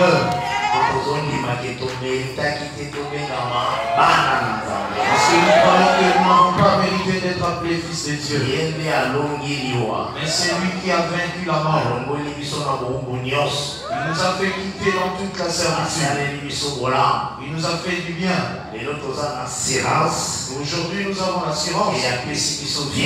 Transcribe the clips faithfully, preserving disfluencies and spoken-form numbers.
erreur. Parce que nous croyons que nous n'avons pas mérité d'être appelés fils de Dieu. Mais c'est lui qui a vaincu la mort. Il nous a fait quitter dans toute la servitude. Il nous a fait du bien. Aujourd'hui nous avons l'assurance. Même si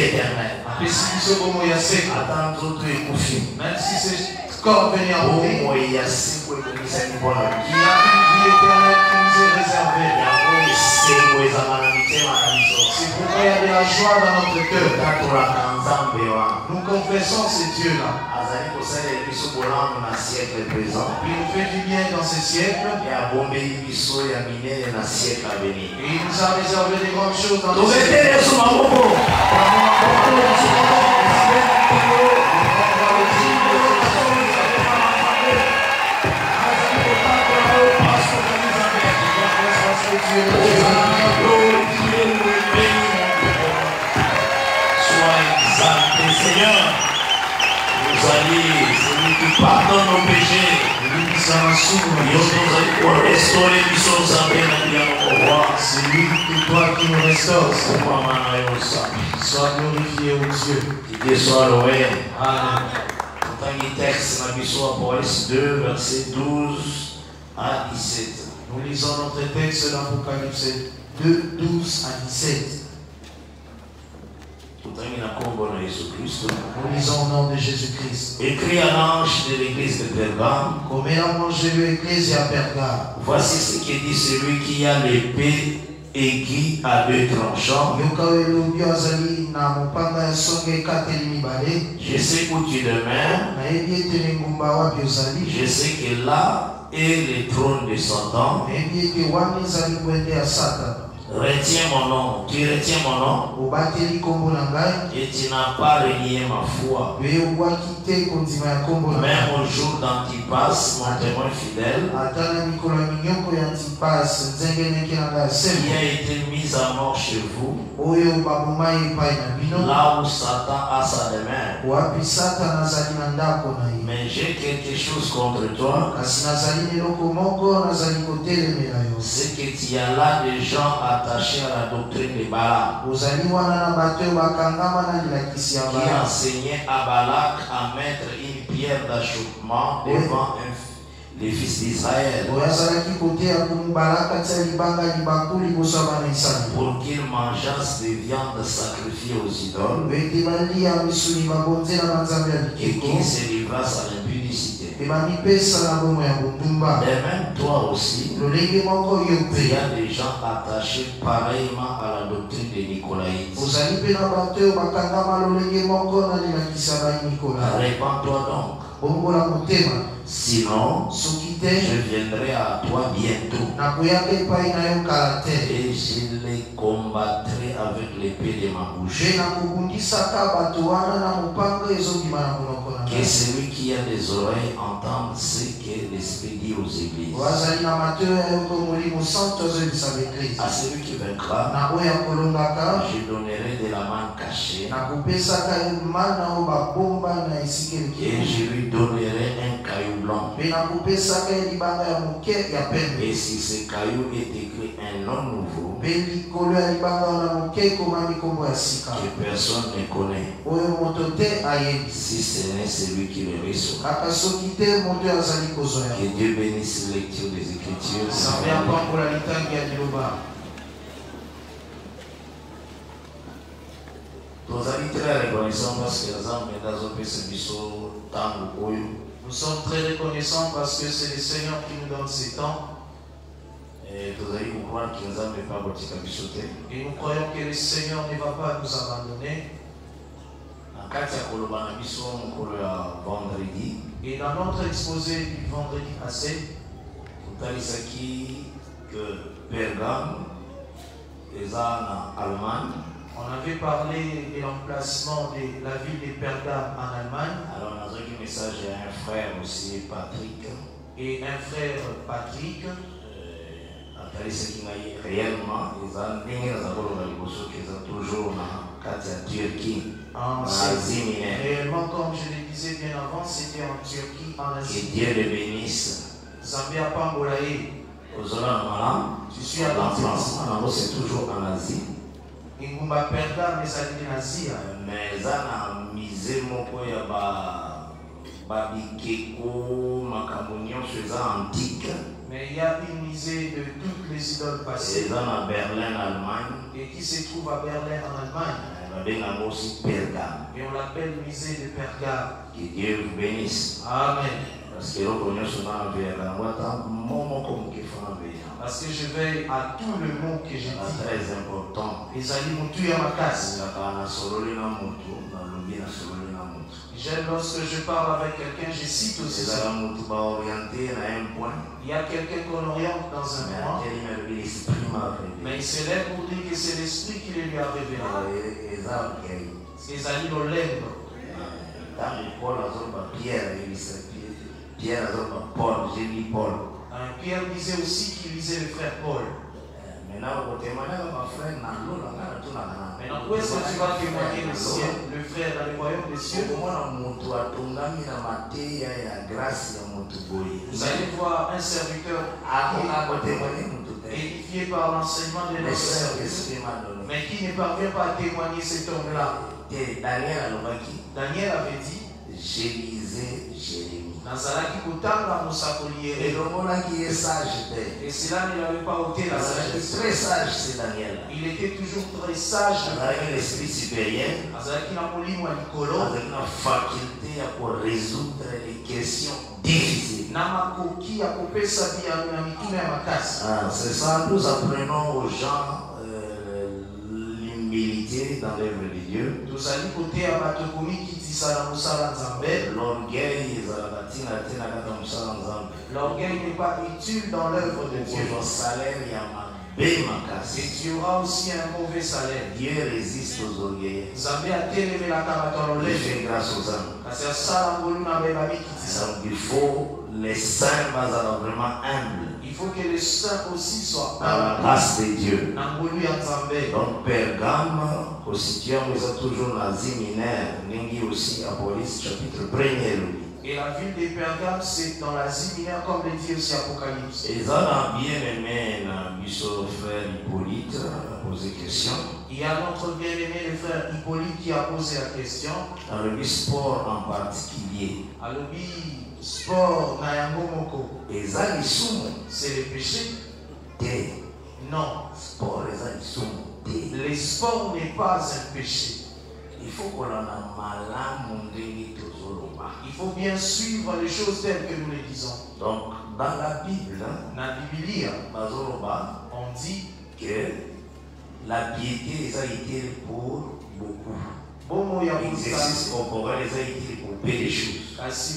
ce corps venait à mourir, il y a une vie éternelle qui nous est réservée. C'est pourquoi il y a de la joie dans notre cœur. Nous confessons ces dieux-là. Il nous fait du bien dans ce siècle. Et il nous a réservé des grandes choses dans ce siècle. Sois exalté, Seigneur. Nous allons, celui qui pardonne nos péchés. C'est lui que toi qui nous restaure. Sois glorifié au Dieu. Dieu soit loué. Amen. Dans le texte, Apocalypse deux, versets douze à dix-sept. Nous lisons notre texte d'Apocalypse deux, douze à dix-sept. Nous lisons au nom de Jésus-Christ. Écrit à l'ange de l'église de Pergame. Comme l'ange de l'église à Pergame. Voici ce que dit celui qui a l'épée aiguë à deux tranchants. Je sais où tu demeures. Je sais que là est le trône de Satan. Retiens mon nom, tu retiens mon nom et tu n'as pas renié ma foi. Même au jour d'Antipas, mon témoin fidèle, qui a été mis à mort chez vous, là où Satan a sa demeure. Mais j'ai quelque chose contre toi, c'est que tu as là des gens attachés à la doctrine de Balaam, qui enseignait à Balak à mettre une pierre d'achoppement devant un, les fils d'Israël pour qu'ils mangeassent des viandes sacrifiées aux idoles et qu'ils se livrassent à l'impudicité. De même, toi aussi, il y a des gens attachés pareillement à la doctrine des Nicolaïtes. Répands-toi donc. Sinon, je viendrai à toi bientôt et je les combattrai avec l'épée de ma bouche. Que celui qui a des oreilles entende ce que l'Esprit dit aux églises. À celui qui vaincra, je donnerai de la manne cachée et je lui donnerai un caillou blanc. Et si ce caillou est écrit un nom nouveau que personne ne connaît, si ce n'est celui qui le reçoit. Que Dieu bénisse la lecture des Écritures. Nous sommes très reconnaissants parce que c'est le Seigneur qui nous donne ces temps. Et nous croyons que le Seigneur ne va pas nous abandonner. Et dans notre exposé du vendredi passé, que Pergame est en Allemagne. On avait parlé de l'emplacement de la ville de Pergame en Allemagne. Alors, on a donné un message à un frère aussi, Patrick. Et un frère Patrick. Réellement, ils ont toujours en Turquie. Réellement, comme je le disais bien avant, c'était en Turquie, en Asie. Que Dieu le bénisse. Zambia Pambolae. Tu suis à l'emplacement, c'est toujours en Asie. Ingumba Perga, mais ça dit en Asie. Mais ça a misé mon point à Babikeko, Macamunion, c'est antique. Mais il y a une musée de toutes les idoles passées. C'est à Berlin, Allemagne. Et qui se trouve à Berlin, en Allemagne. On a aussi Perga. Et on l'appelle musée de Perga. Que Dieu vous bénisse. Amen. Parce que l'on connaît souvent Berlin. Parce que je veille à tout le mot que j'ai dit. C'est très important. Les amis m'ont tué à ma casse. J'aime lorsque je parle avec quelqu'un, je cite aussi ça. Il y a quelqu'un qu'on oriente dans un point. Mais il se lève pour dire que c'est l'esprit qui lui a révélé. Les amis l'ont l'aiment. Pierre, Paul, j'ai lu Paul. Pierre disait aussi qu'il lisait le frère Paul. Maintenant, où est-ce que tu vas témoigner le ciel, le frère dans le royaume des cieux? Vous allez voir un serviteur édifié par l'enseignement de notre serviteur, mais qui ne parvient pas à témoigner cet homme-là. Daniel avait dit, j'ai lisé Jérémie. Et sage. Et cela ne l'avait pas ôté la sagesse. Très sage, c'est Daniel. Il était toujours très sage. Avec l'esprit supérieur. Avec la faculté pour résoudre les questions difficiles. Ah, c'est ça, nous apprenons aux gens euh, l'humilité dans l'œuvre de Dieu. L'orgueil, L'orgueil n'est pas utile dans l'œuvre de Dieu. Et tu auras aussi un mauvais salaire. Dieu résiste aux orgueils. Il fait grâce aux âmes. Il faut les saints vraiment humbles. Il faut que les saints aussi soient dans la grâce de Dieu. Donc Pergame, constituant toujours l'Asie mineure, Ningi aussi à Police chapitre premier. Et la ville de Pergame, c'est dans l'Asie mineure, comme le dit aussi Apocalypse. Et ça a bien aimé notre frère Hippolyte a posé question. Il y a notre bien-aimé le frère Hippolyte qui a posé la question. Dans le sport en particulier. Alors, sport, Nayangomoko. Et ça, c'est le péché. Té. Non. Sport, et le sport n'est pas un péché. Il faut qu'on en a malin. Il faut bien suivre les choses telles que nous les disons. Donc, dans la Bible, dans la Bible, on dit que la piété a été pour beaucoup. Bon, l'exercice corporel a été pour peu de choses.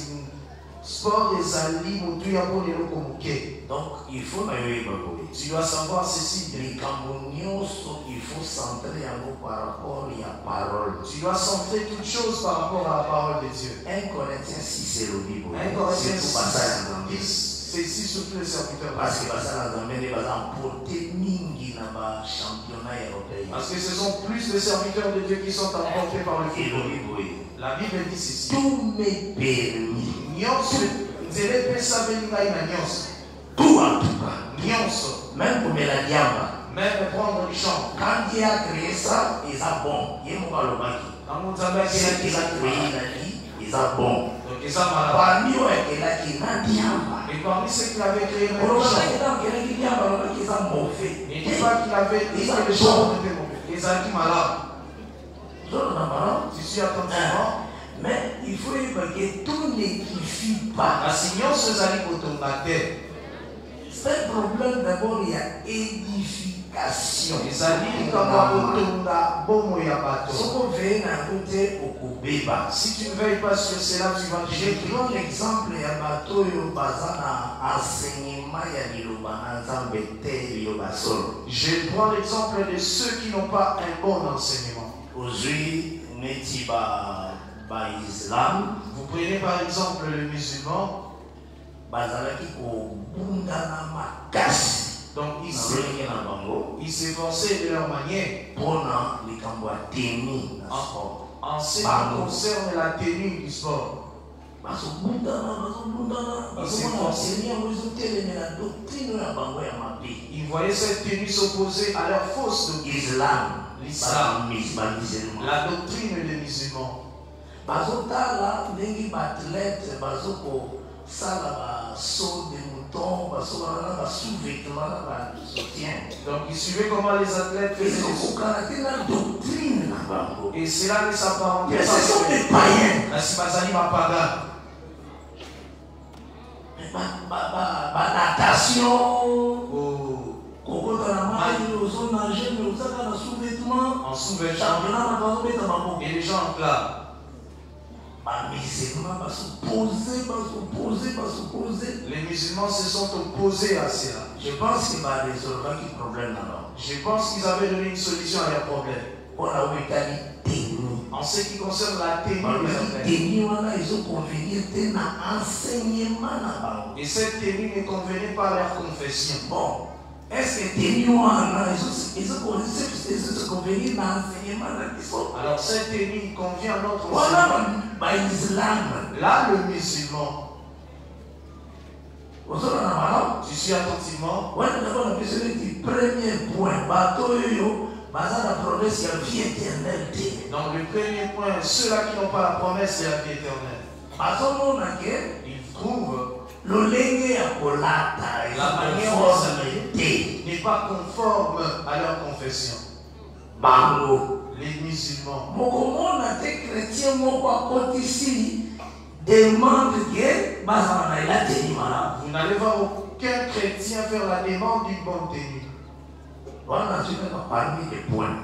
Donc, il faut tu dois savoir ceci. Les Camerounais, il faut centrer en nous par rapport à la parole. Tu dois centrer toutes choses par rapport à la parole de Dieu. un Corinthiens six, c'est le Bible. un Corinthiens six, c'est ici surtout les serviteurs. Parce que Parce que ce sont plus les serviteurs de Dieu qui sont emportés par le football. La Bible dit ceci. Tout m'est permis. Tout en tout cas. Même pour la diable. Même prendre du champ. Quand Dieu a créé ça, il a bon. Il est bon. Quand c'est qu'il a créé la vie, il a bon. Donc ça m'a parmi eux, il a qui n'a diable. Et parmi ceux qui avaient créé le champ, il a mauvais. Il dit pas qu'il avait dit que le champ était mauvais. Il a dit malade. Tu suis attentivement. Mais il faut que tout n'édifie pas. La signance se zali terre. C'est un problème d'abord, il y a édification. Les amis, comme on bon ya bateau. Si tu ne veilles pas sur cela, tu vas Je prends l'exemple il y a bateau yo bazana enseignement ya bilobana zambete yo basolo. Je prends l'exemple de ceux qui n'ont pas un bon enseignement. Aujourd'hui, netiba ba Islam. Vous prenez par exemple le musulman. Donc ils s'efforçaient de leur manière en, en ce qui concerne la tenue du sport. Ils voyaient cette tenue s'opposer à leur fausse doctrine. L'islam, la doctrine des musulmans. Donc ils suivaient comment les athlètes faisaient des doctrine. Et cela ne s'apparentait pas. Ce sont des païens. La natation. En sous-vêtements. Et les gens en clament. Les musulmans se sont opposés à cela. Je pense qu'il y a des problèmes là-bas. Je pense qu'ils avaient donné une solution à leurs problèmes. En ce qui concerne la tenue des athlètes. Ils ont convenu enseignement. Et cette tenue ne convenait pas à leur confession. Bon. Est-ce que tenue ils ont convenu l'enseignement? Alors cette tenue convient à notre enseignement. Là, le musulman. Tu suis attentivement. Premier point. Donc le premier point, ceux-là qui n'ont pas la promesse de la vie éternelle. Ils trouvent la manière n'est pas conforme à leur confession. Les musulmans. Vous n'allez voir aucun chrétien faire la demande d'une bonne tenue. Parmi les points.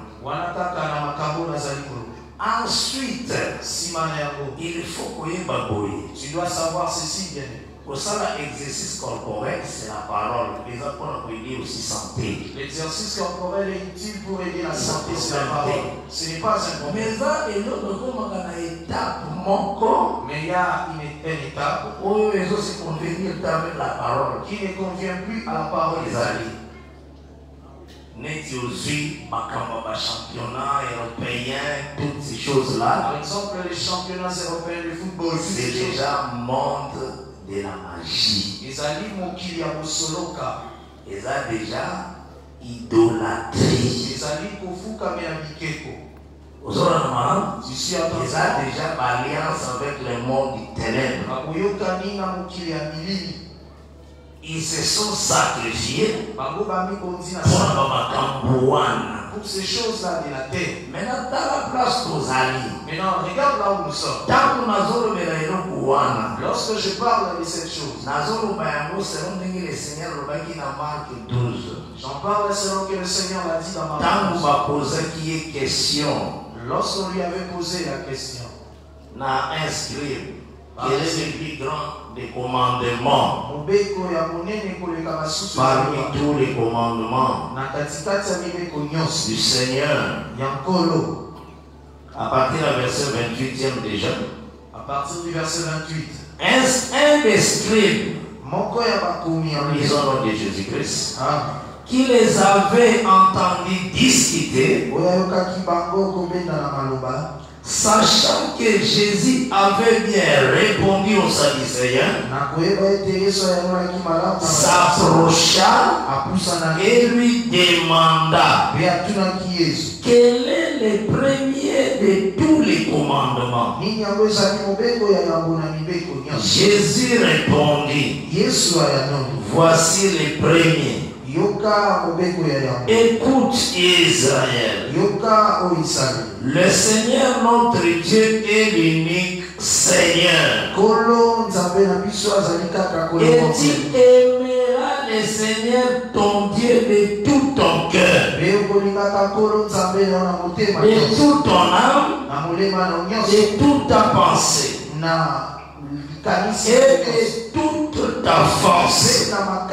Ensuite, il faut que tu dois savoir ceci bien. Pour ça, l'exercice corporel, c'est la parole. Les apôtres peuvent dire aussi santé. L'exercice corporel est utile pour aider la santé, c'est la parole. Ce n'est pas un problème. Mais il y a une étape qui ne convient plus à la parole des alliés. Championnat européen, toutes ces choses-là. Par exemple, les championnats européens de football, c'est déjà monde de la magie. Ils ont déjà idolâtrie. Ils ont déjà alliance avec le monde du ténèbre. Ils se sont sacrifiés pour pour ces choses-là de la terre. Maintenant, dans la place aux alliés. Maintenant, regarde là où nous sommes. Lorsque je parle de cette chose, j'en parle selon que le Seigneur l'a dit dans ma douze. Lorsqu'on lui avait posé la question, n'a inscrit quel est le plus grand des commandements parmi tous les commandements du Seigneur. À partir du verset vingt-huitième déjà. À partir du verset vingt-huit. Un des scribes, lisons le nom de Jésus-Christ, qui les avait entendus discuter, sachant que Jésus avait bien répondu aux Sadducéens, s'approcha et lui demanda quel est le premier de tous les commandements. Jésus répondit, voici les premiers. Écoute Israël, le Seigneur notre Dieu est l'unique Seigneur. Et tu aimeras le Seigneur ton Dieu de tout ton cœur, de toute ton âme, de toute ta pensée et de toute ta force.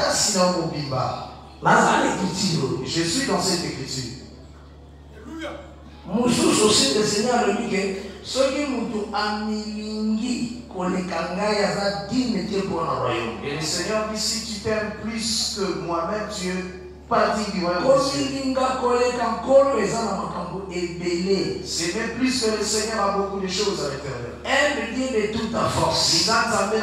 Je suis dans cette écriture. Moussous aussi le Seigneur lui dit que ce qui nous a mis et le Seigneur dit, si tu t'aimes plus que moi-même, tu es pas digne du royaume des cieux. C'est même plus que le Seigneur a beaucoup de choses à l'intérieur. Aime Dieu de toute ta force. Dans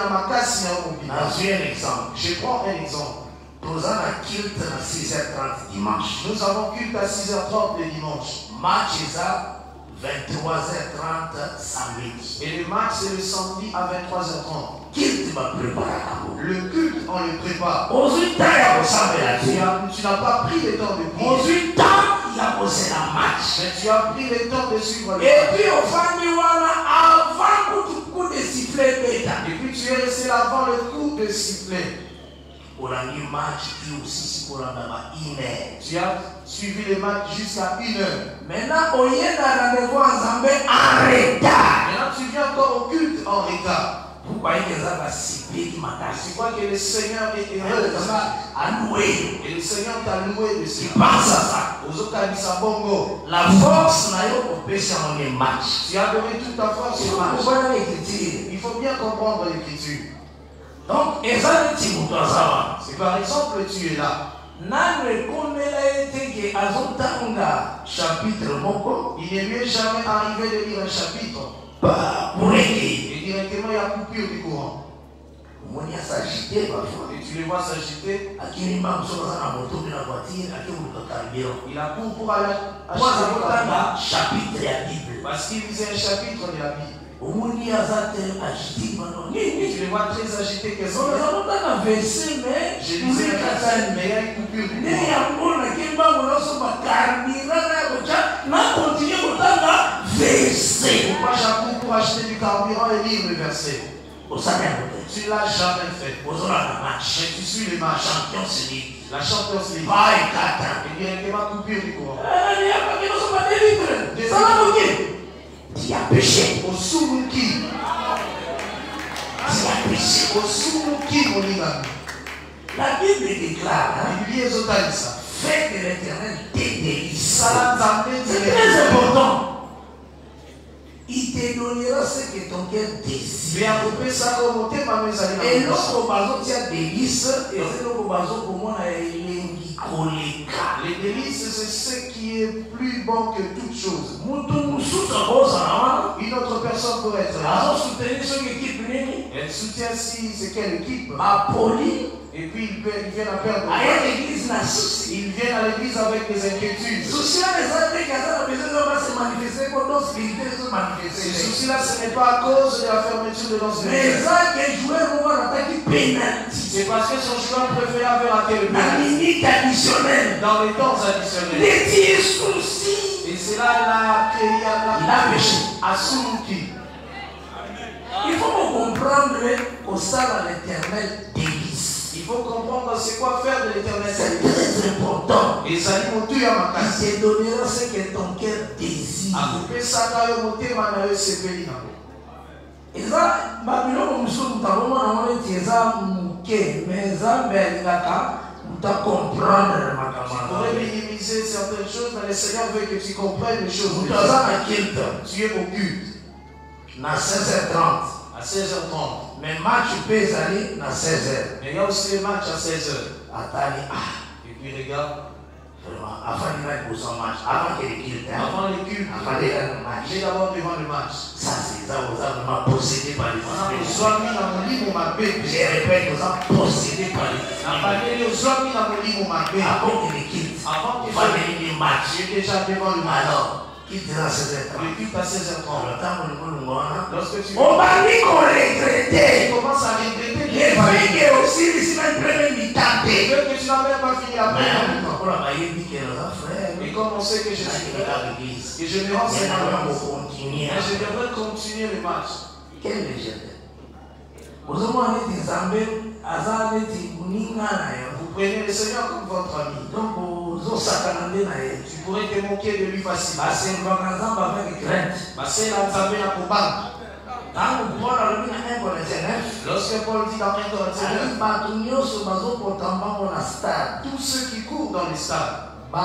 un exemple. Je prends un exemple. Nous avons un culte à six heures trente dimanche. Nous avons culte à six heures trente le dimanche. Match est à vingt-trois heures trente samedi. Et le match c'est le samedi à vingt-trois heures trente. Culte va préparer. Le culte, on le prépare. Aujourd'hui, tu n'as pas pris le temps de prier. Aujourd'hui, il a posé la match. Mais tu as pris le temps de suivre le match. Et puis, au fond, avant le coup de sifflet. Et puis, tu es resté là avant le coup de sifflet. Pour un match qui aussi pour une heure. Tu as suivi le match jusqu'à une heure. Maintenant, au lieu d'un rendez-vous en Zambé en retard. Maintenant, tu viens encore au culte en retard. Pourquoi il y a tu crois que le Seigneur est heureux à louer. Et le Seigneur t'a loué de ce. Tu penses à ça. La force n'a pas opéré sur les matchs. Tu as donné toute ta force au match. Il faut bien comprendre l'écriture. Donc, c'est par exemple tu es là. Chapitre il n'est mieux jamais arrivé de lire un chapitre. Et directement il y a coupure du courant. Et tu les vois s'agiter. Il a couru pour aller acheter un chapitre de la Bible. Parce qu'il lisait un chapitre de la Bible. Tu les vois très agités que ça. Je lisais un verset, mais il y a une coupure du Pourquoi j'accours pour acheter du carburant et lire le verset? Tu l'as jamais fait. Mais tu suis les matchs. La Champions League. Et directement coupure du courant. Tu as péché. Au Soumouki. Tu as péché. Au Soumouki, mon liman. La Bible déclare. La Bible est ça. Fais que l'Éternel te délice. C'est très important. Il te donnera ce que ton cœur désire. Et l'autre bason, tu as délice. Et l'autre bason, pour moi, il est les délices, c'est ce qui est plus bon que toute chose. Une autre personne pourrait être là. Elle soutient si c'est quelle équipe. Et puis ils viennent à perdre. Ils viennent à l'église avec des inquiétudes. Ce souci-là, ce n'est pas à cause de la fermeture de notre église. C'est parce que son joueur préféré avait raté le pénalty. Dans les temps additionnels. Et c'est là qu'il a créé la péché à Soumouki. Il faut comprendre au sein de l'Éternel délice. Il faut comprendre c'est quoi faire de l'Éternel. C'est très important. Et ça dit mon Dieu à ma casse. Il te donnera ce que ton cœur désire. A couper ça quand il monte manayo sepeli na. Eza babilo musuku taboma na mone tieza muke meza belaka muta comprendre makamana. Tu pourrais minimiser certaines choses, mais le Seigneur veut que tu comprennes les choses. Tu es au culte. Na seize heures trente. À seize heures trente. Mais match peut aller na seize heures. Mais il y a aussi les matchs à seize heures. Attendez, ah. Et puis regarde. Vraiment, avant de mettre pour son match, avant que les cultes. Avant les cultes. Avant de faire le match. Mais d'abord devant le match. Ça, c'est ça, vous avez vraiment possédé par les esprits. Je répète, vous avez possédé par les esprits. Avant que les cultes. Avant que les matchs. Tu es déjà devant le match. Alors, quitte à seize heures trente. Le culte à seize heures trente. Lorsque tu on va dire qu'on regrettait. Tu commences à regretter. Les filles qui aussi, les semaines premières mi-temps. Que tu n'as même pas fini la première mi-temps. Et comme on sait que je suis à l'église, et je me renseigne à continuer. Mais je devrais continuer le match. Quelle légende. Vous prenez le Seigneur comme votre ami. Donc, tu pourrais te moquer de lui facilement. Lorsque Paul dit dans un Corinthiens, tous ceux qui courent dans les stades,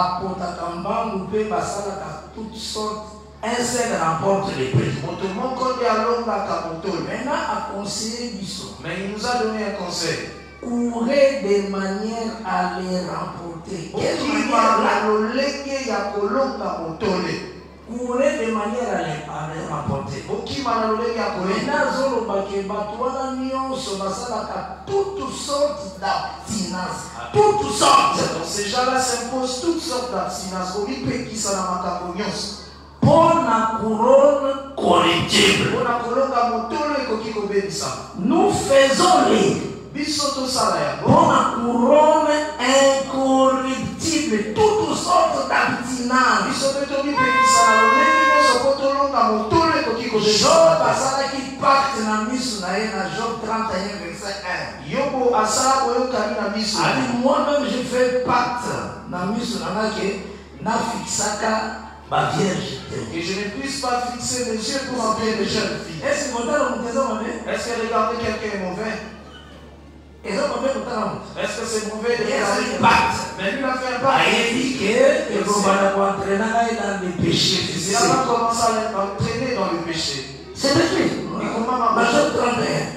toutes sortes, un seul remporte les prix. Maintenant, à conseiller Bissot. Mais il nous a donné un conseil. Courez de manière à les remporter. Quelle manière? courait de manière à les rapporter. Toutes sortes d'abstinences. Toutes sortes. Ces gens-là s'imposent toutes sortes d'abstinences. Pour la couronne correctible. Nous faisons-les. Pour la couronne incorruptible. Toutes sortes d'abstinences. Job asala qui pacte na misu na ye na Job trente et un verset un. Yobo asala koyo kali na misu. Ali moi-même je fais pacte na misu na nake na fixaka ba vierge. Et je ne puisse pas fixer mes yeux pour remplir les jeunes filles. Est-ce que modèle on te mauvais? Est-ce que regarder quelqu'un est mauvais? Est-ce que mauvais on Est-ce que c'est mauvais de regarder un pacte? Mais lui a fait un pacte. Il dit que il va entraîner dans les péchés. Il va commencer à l'entraîner dans le péché. C'est écrit. Et comment dans Job trente et un,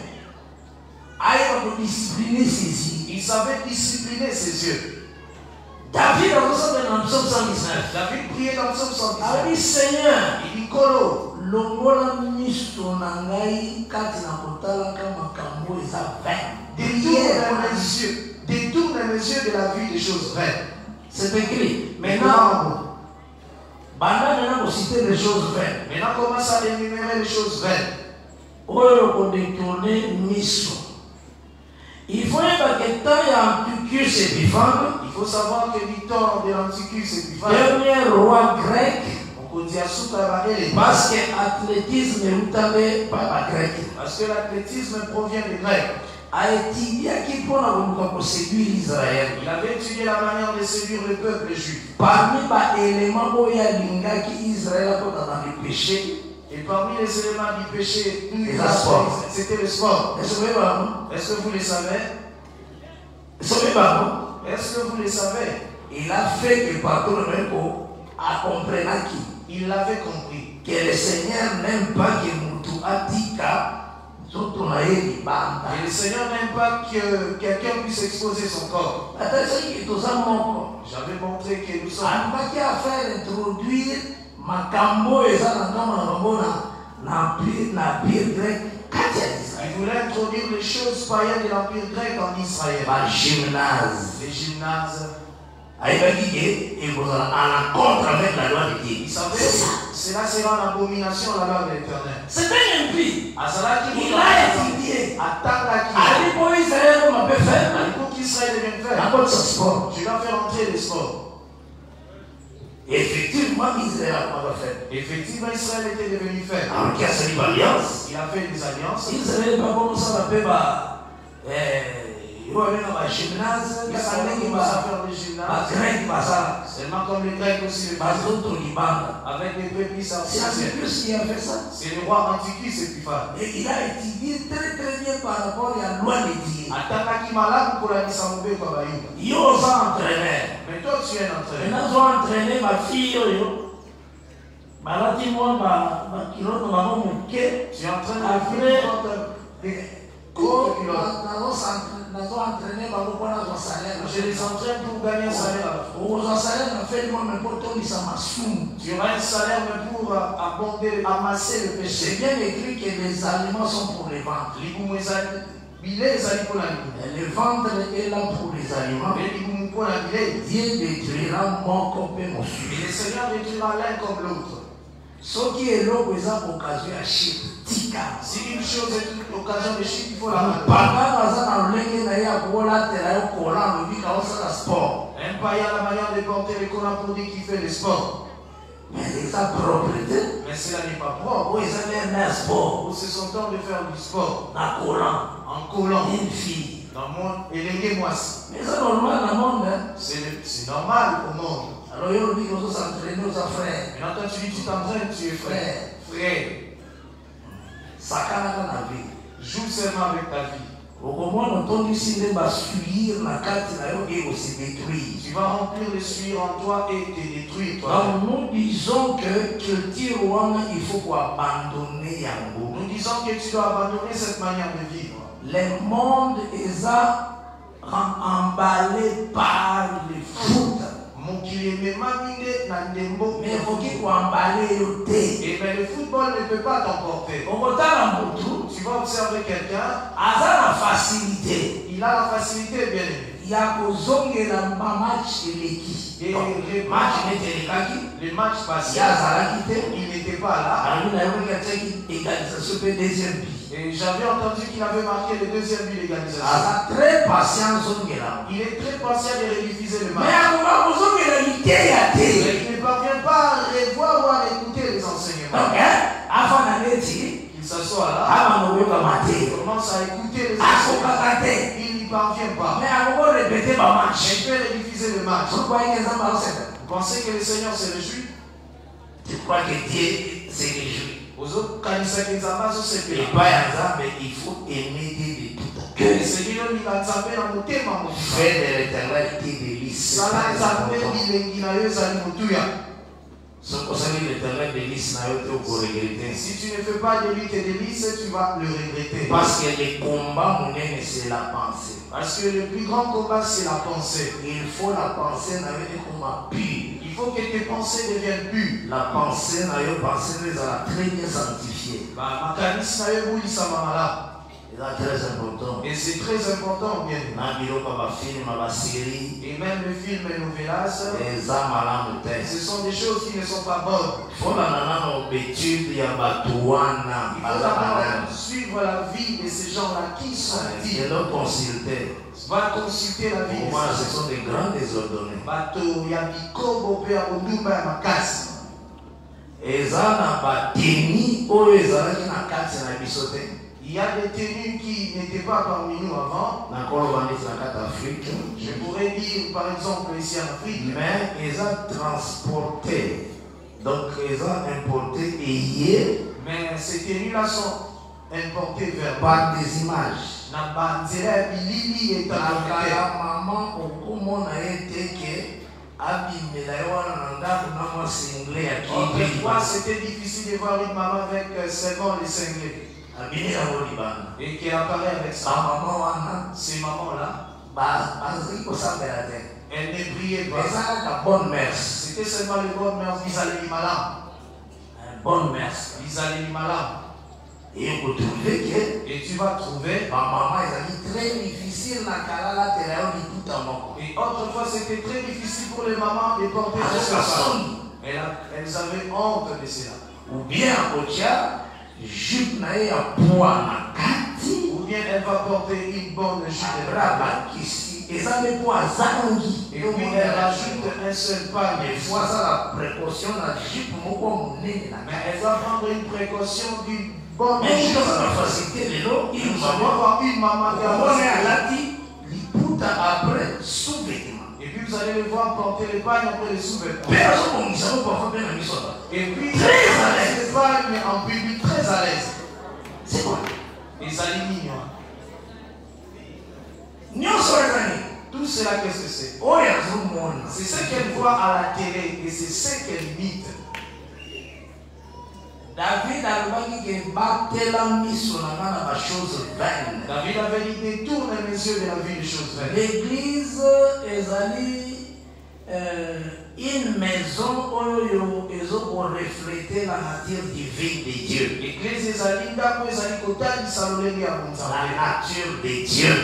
il va discipliner ses yeux. Il savait discipliner ses yeux. David a dans Psaume cent dix-neuf. David priait dans Psaume cent dix-neuf. Il dit Seigneur, il dit Kolo, longola miso na ngai kati na kotala ka makambo eza vain. Détourne mes yeux, détourne mes yeux de la vue des choses vaines. C'est écrit. Maintenant, Banda maintenant citer les choses vaines. Maintenant commence à énumérer les choses vaines. Oyo ko détourner miso. Il faut que tant ya Antiocchus Épiphanes. Il faut savoir que du temps de l'Antiocchus Épiphanes, dernier roi grec, parce que l'athlétisme est pas grec. Parce que l'athlétisme provient des Grecs. A étudié qui pour séduire Israël. Il avait étudié la manière de séduire le peuple juif. Parmi les éléments où il y a Israël dans le péché. Et parmi les éléments du péché, c'était le sport. Est-ce que vous le savez? Est-ce que vous le savez? Il a fait que partout le même a compris qui. Il l'avait compris. Que le Seigneur n'aime pas que Moutou Atika. Et le Seigneur n'aime pas que quelqu'un puisse exposer son corps. J'avais montré que nous sommes. Il n'a pas faire introduire Makambo et ça dans l'Empire grec. Il voulait introduire les choses païennes de l'Empire grec en Israël. Les gymnases. Les gymnases. Il va dire qu'il vous en rencontre avec la loi de Dieu. Il savait que cela sera l'abomination à la loi de l'Éternel. C'est un impie. Il a étudié. À l'époque, Israël m'a fait faire. À l'époque, Israël devait faire. Dans ce sport. Tu vas faire entrer les sports. Effectivement, Israël m'a fait. Effectivement, Israël était devenu faible. Alors, il a fait une alliance. Il a fait des alliances. Israël n'a pas commencé à faire. Il va aller dans le gymnase, il va faire des gymnases. Seulement comme les Grecs aussi le faisaient. Avec des pépices artificielles. C'est Antiocchus qui a fait ça. C'est le roi Antiocchus Épiphanes. Et il a étudié très très bien par rapport à la loi de Dieu. Il a entraîné. Mais toi tu es un entraîneur. Maintenant ils ont entraîné ma fille. Malati-moi ma kilote ma maman Tu es en train de Je les entraîne pour gagner un salaire. Tu auras un salaire mais pour abonder, amasser le péché. C'est bien écrit que les aliments sont pour les ventres. Le ventre est là pour les aliments. Dieu détruira mon corps et mon Et le Seigneur détruira l'un comme l'autre. Ce qui est l'eau, c'est l'occasion à chiffre. Si une chose est une occasion de chiffre, il faut la mettre. Un païen a la manière de porter les collants pour dire qu'il fait le sport. Mais c'est sa propriété. Mais cela n'est pas propre. Oui, ça vient d'un sport. C'est son temps de faire du sport. En collant. En collant. Une fille. Dans le monde, éléguez-moi. Mais c'est normal dans le monde. Hein? C'est normal au monde. Alors, il dit qu'on s'entraîne aux frères. Maintenant, quand tu dis que tu t'entraînes, tu es frère. Frère. Sakana la vie. Joue seulement avec ta vie. Au moment où on dit que va suivre la carte, il va se détruire. Tu vas remplir le suivre en toi et te détruire toi. Donc nous disons que culture il faut abandonner Yango. Nous disons que tu dois abandonner cette manière de vivre. Le monde est emballé par le foot. Le Mais faut qu'il soit emballé au thé. Et bien le football ne peut pas t'emporter. Tu vas observer quelqu'un. A la facilité. Il a la facilité, bien aimé. Il y a besoin de match et l'équipe. Et les matchs n'étaient pas qui. Les matchs passés. Il n'était pas là. Et j'avais entendu qu'il avait marqué le deuxième but d'égalisation. Très patient. Il est très patient de rediffuser le match. Mais il ne parvient pas à revoir ou à écouter les enseignements. Il s'assoit là. Il commence à écouter les enseignements. Il n'y parvient pas. Mais il peut rediffuser le match. Vous pensez que le Seigneur se réjouit? Tu crois que Dieu se réjouit? Aux autres, quand il sait qu'ils avancent, c'est que il faut aimer Dieu de tout ton cœur. Faire de l'éternel tes délices. Si tu ne fais pas de lui tes délices, tu vas le regretter. Parce que le combat, mon aîné, c'est la pensée. Parce que le plus grand combat, c'est la pensée. Il faut la pensée n'avait des combats purs. Il faut que tes pensées deviennent pures. La pensée n'a eu pensée, mais elle a très bien sanctifiée. C'est très important. Et c'est très important, bien. Et même le film et novelas, ce sont des choses qui ne sont pas bonnes. Il faut suivre la vie de ces gens-là qui sont dits. Consulter. Va consulter la vie. Moi, ce sont des grands désordonnés. Il y a des tenues qui n'étaient pas parmi nous avant. Je pourrais dire, par exemple, ici en Afrique. Mais ils ont transporté. Donc, ils ont importé et hier. Mais ces tenues-là sont importées vers par des images. Autrefois, c'était difficile de voir une maman avec seulement les cinglés. Et qui apparaît avec ça. Ces mamans-là, elles ne priaient pas. C'était seulement les bonnes mères. Ils allaient les malades. Bonne mère. Ils allaient les malades. Et vous trouvez que et tu vas trouver ma maman est très difficile na kalala terayo ni tout en moko. Et autrefois c'était très difficile pour les mamans de porter des choses. Elles avaient honte de cela. Ou bien kotia jupe na ya poa na kati. Ou bien elle va porter une bonne jupe de braba ici. Et ça me poa zangi. Et puis elle rajoute un seul pas. Mais fois ça la précaution la jupe moko monene na. Mais elle va prendre une précaution d'une bonne mais il va faciliter les lots. Il va avoir une maman qui a dit, l'ipouta après sous-vêtements. Et puis vous allez le voir porter les pagnes après les sous-vêtements. Et puis très à l'aise. Les pagnes en public très à l'aise. C'est quoi? Les alignés. Tout cela, qu'est-ce que c'est? C'est ce qu'elle voit à la télé et c'est ce qu'elle imite. David avait dit détourne mes yeux de la vie des choses vaines. L'église est euh, une maison où ils ont reflété la nature divine de Dieu. L'église est la nature de Dieu.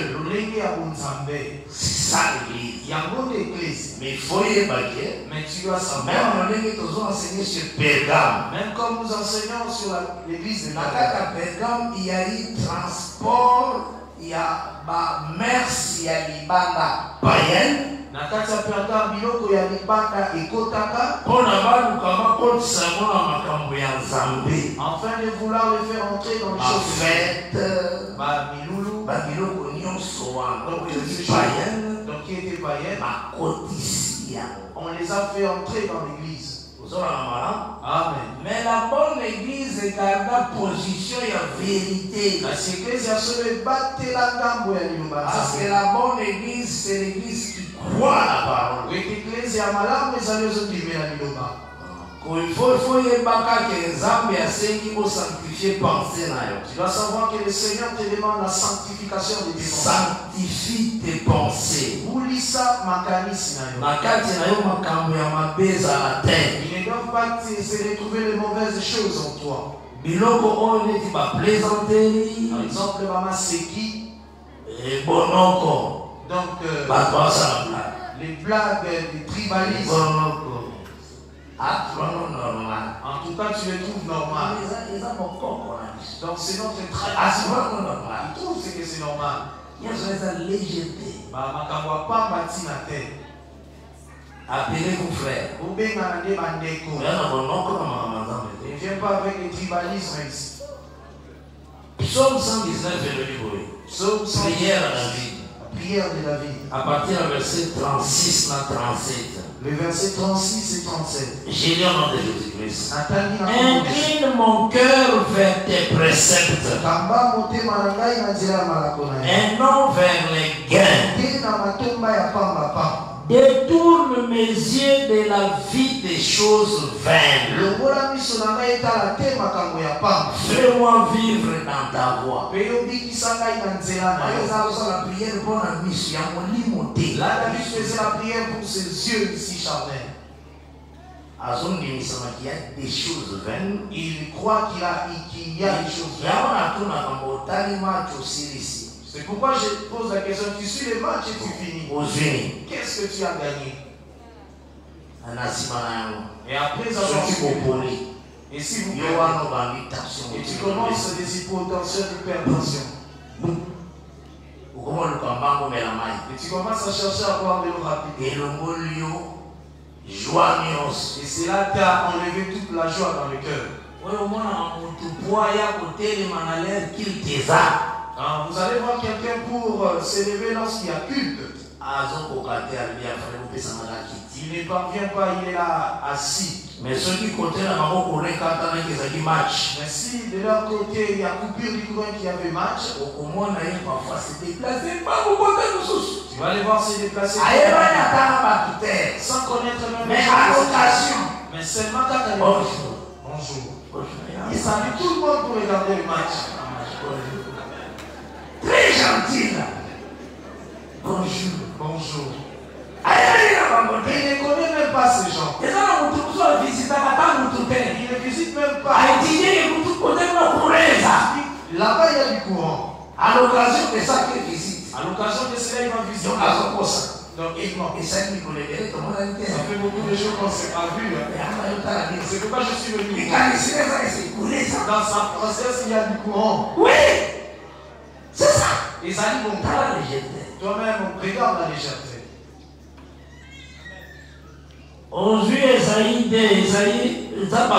C'est ça l'église. Il y a un mot d'église. Mais il faut y évacuer. Mais tu dois savoir. Même nous enseigné sur Pergame. Même comme nous enseignons sur l'église de Pergame, il y a eu transport, il y a merci, il y a libanda païenne. Nakati ya Pergame biloko ya libanda ekotaka. Pona balu kama kotisa mona makambo ya Nzambe. Afin de vouloir le faire entrer dans les choses faites. Ba milulu. Ba biloko nyonso wana païenne. Donc qui était païenne. Ma kotisia. On les a fait entrer dans l'église. Amen. Mais la bonne église garde la position et la vérité. Parce que la bonne église, c'est l'église qui croit la parole. Il faut, il faut y que Zambia sengi pour sanctifier pensée na yo. Tu dois savoir que le Seigneur te demande la sanctification de tes pensées. Sanctifie tes pensées. Bulisa makanisi na yo. Makati na yo makambo ya mabeza la terre. Ils ne doivent pas se retrouver les mauvaises choses en toi. Biloko on est ba plaisanterie. Par exemple, maman seki et bonoko. Donc euh, les blagues de tribalisme. Bonoko. Ah, non, normal. En tout cas, tu les trouves normales. Donc c'est notre très ah, c'est vraiment normal. Tu trouves que c'est normal. Il y a une légèreté. Bah, ma kangwa pas bâti la terre. Appelez vos frères. Vous bien gardez bandeko. Ne viens pas avec le tribalisme ici. Psaume cent dix-neuf est le livre. Psaume cent dix-neuf. Prière à David. Prière de David. À partir du verset trente-six à trente-sept. Le verset trente-six et trente-sept. J'ai lu au nom de Jésus-Christ. Incline mon cœur vers tes préceptes. Et non vers les gains. Détourne mes yeux de la vie des choses vaines. Fais-moi vivre dans ta voie. Là, David faisait la prière pour ses yeux ici charnels. Il y a des choses vaines. Il croit qu'il a, qu'il y a des choses vaines. C'est pourquoi je pose la question, tu suis les matchs et tu finis. Qu'est-ce que tu as gagné? Et après avoir fini, et si vous perdez, et tu commences des hypotensions, d'hypertension. Et tu commences à chercher à boire de l'eau rapide. Et c'est là que tu as enlevé toute la joie dans le cœur. Ah, vous allez voir quelqu'un pour euh, s'élever lorsqu'il y a culte. Il ne parvient pas, il est là assis. Mais ceux qui côté là, maman match. Mais si de leur côté il y a coupure du courant qui avait match, au moins on a parfois se déplacer, pas au côté de sous. Tu vas aller voir se déplacer. Sans connaître même. Mais à l'occasion. Mais seulement quand tu bonjour. Bonjour. Il salue tout le monde pour regarder le match. Très gentil là. Bonjour. Bonjour. Il ne connaît même pas ces gens. Il ne visite même pas. Là-bas, il y a du courant. À l'occasion de ça qu'il visite. À l'occasion de cela, il va visiter. Donc, il ment. Et ça, il connaît bien. Ça fait beaucoup de choses qu'on ne s'est pas vu. C'est pourquoi je suis venu. Dans sa process, il y a du courant. Oui. C'est ça. Et ça dit bon. Toi-même, regarde la légèreté. Aujourd'hui, Esaïe, Esaïe,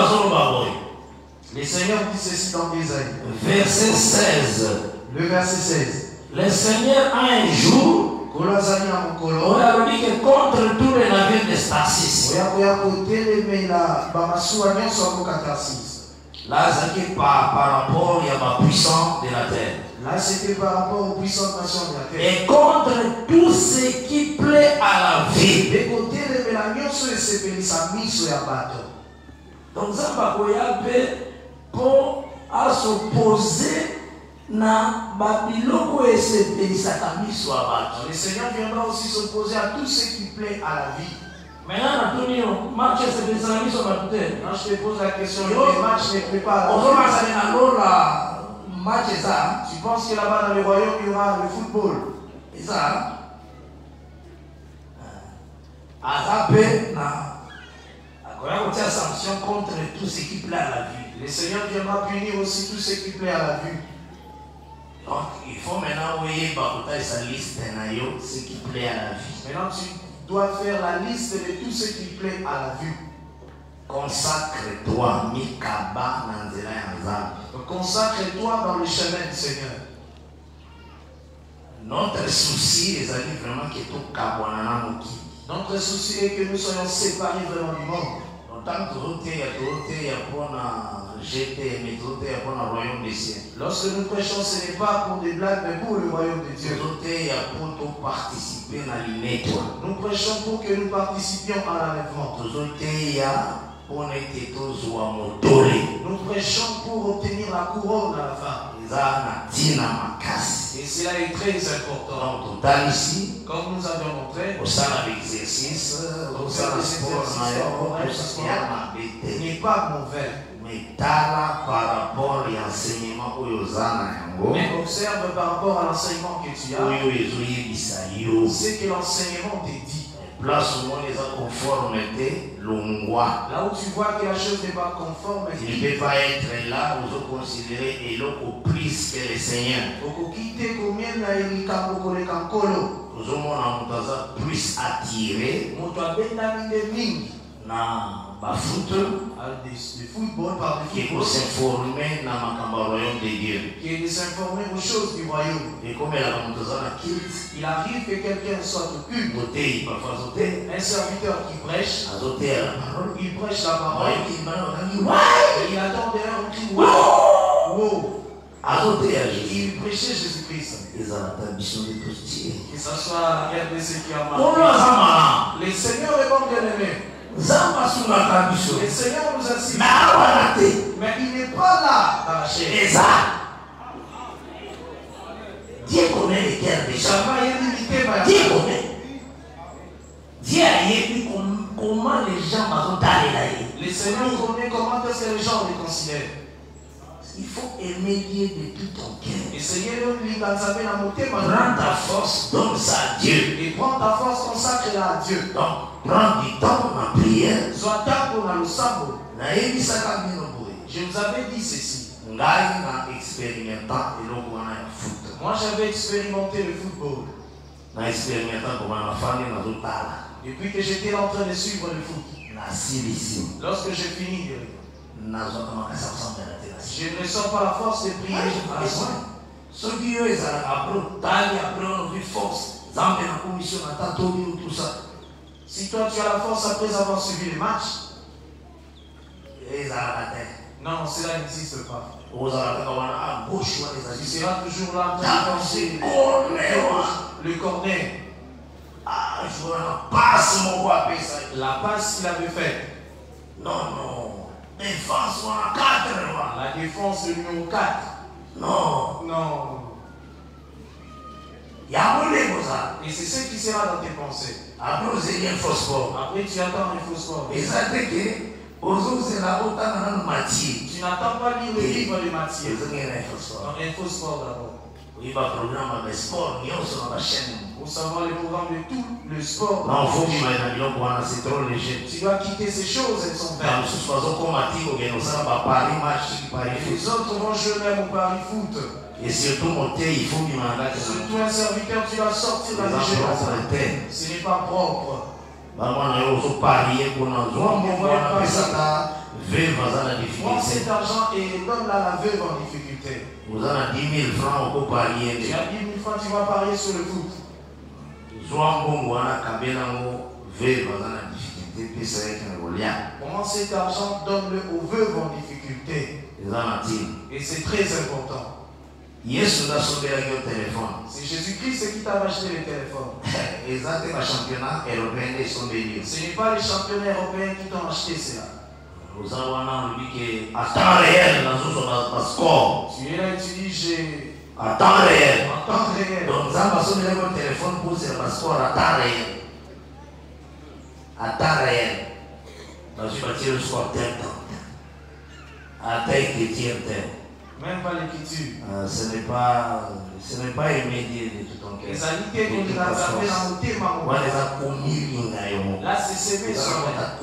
le Seigneur dit ceci dans Esaïe. Verset seize. Le verset seize. Le Seigneur a un jour, on a dit que contre tous les navires de Stasis. Là, c'est par, par rapport à ma puissance de la terre. Là, c'était par rapport aux puissantes nations de la terre. Et contre tout ce qui plaît à la vie. Donc, ça va pour s'opposer na babiloko et se pélisakami soit battu. Le Seigneur viendra aussi s'opposer à tout ce qui plaît à la vie. Maintenant, match se pélisakami soit battu. Quand je te pose la question, le match ne plaît pas à la vie. Match ça. Tu penses que là-bas dans le royaume il y aura le football? Et ça. Azapé na. Il y a sanction contre tout ce qui plaît à la vie. Le Seigneur viendra punir aussi tout ce qui plaît à la vue. Donc il faut maintenant envoyer sa liste de ce qui plaît à la vie. Maintenant tu dois faire la liste de tout ce qui plaît à la vue. Consacre-toi, Mikaba Nanzela Yanzab. Consacre-toi dans le chemin du Seigneur. Notre souci, les amis, vraiment que tout Kabouanana Moki. Notre souci est que nous soyons séparés vraiment du monde. Tant que tout est pour jeter, mais tout est pour le royaume des cieux. Lorsque nous prêchons, ce n'est pas pour des blagues, mais pour le royaume de Dieu. Tout est pour participer à l'immédiat. Nous prêchons pour que nous participions à l'enlèvement. Tout est Nous prêchons pour obtenir la couronne à la fin. Et cela est très important. Comme nous avons montré, n'est pas mauvais. Mais observe par rapport à l'enseignement que tu as, ce que l'enseignement te dit. Là où tu vois que la chose n'est pas conforme, il ne peut pas être là où vous considérez et l'autre plus que le Seigneur. Plus attiré na football par le football, qui est s'informer dans le royaume de Dieu, qui est de s'informer aux choses du royaume. Et comme il arrive que quelqu'un soit au culte, un serviteur qui prêche, il prêche la parole, et il attend derrière un cri wow. Il prêchait Jésus-Christ. Que ce soit la guerre de ceux qui ont marqué. Les seigneurs est bon bien-aimé. Le Seigneur nous assiste. Mais il n'est pas là dans la chair. Dieu connaît les cœurs des gens. Dieu connaît. Dieu a dit comment les gens vont aller là. Le Seigneur connaît comment est-ce que les gens les considèrent. Il faut aimer Dieu de tout ton cœur. Prends ta force, donne ça à Dieu. Et prends ta force, consacre-la à Dieu. Donc, prends du temps en prière. Je vous avais dit ceci. Moi, j'avais expérimenté le football. Depuis que j'étais en train de suivre le foot. Lorsque j'ai fini de je ne ressens pas la force de prier à la soin. Ceux qui ont une force, si toi tu as la force après avoir suivi le match, non, cela n'existe pas. Tu seras toujours là en train de penser le corner. La passe qu'il avait faite. Non, non. Défense quatre. La défense le numéro quatre. Non. Non. Et c'est ce qui sera dans tes pensées. Après, Après tu attends un faux sport. Tu n'attends pas lire le livre de Matthieu. Non, un faux sport d'abord. Pour savoir les programmes de tout le sport. Non, faut c'est trop léger. Tu dois quitter ces choses, elles sont vaines. Les autres vont jouer même au pari foot. Et surtout monter, il faut qu'il m'en aille. Surtout un serviteur, tu dois sortir dans les gens. Ce n'est pas propre. Prends cet argent et donne-la à la veuve en difficulté. Vous avez dix mille francs, on peut parier. Tu as dix mille francs, tu vas parier sur le foot. Prends cet argent, donne-le aux veuves en difficulté. Et c'est très important. C'est Jésus-Christ qui t'a acheté le téléphone. Ce n'est pas les championnats européens qui t'ont acheté cela. Tu es là et tu dis j'ai. En temps réel. En temps réel. Donc, ça va sonner le téléphone pour se passer à temps réel. À temps réel. Donc, je vais tirer le score tel temps. À tel qui tire tel. Même pas l'écriture. Euh, ce n'est pas, ce n'est pas immédiat de tout ton cœur. Là, c'est sévé sur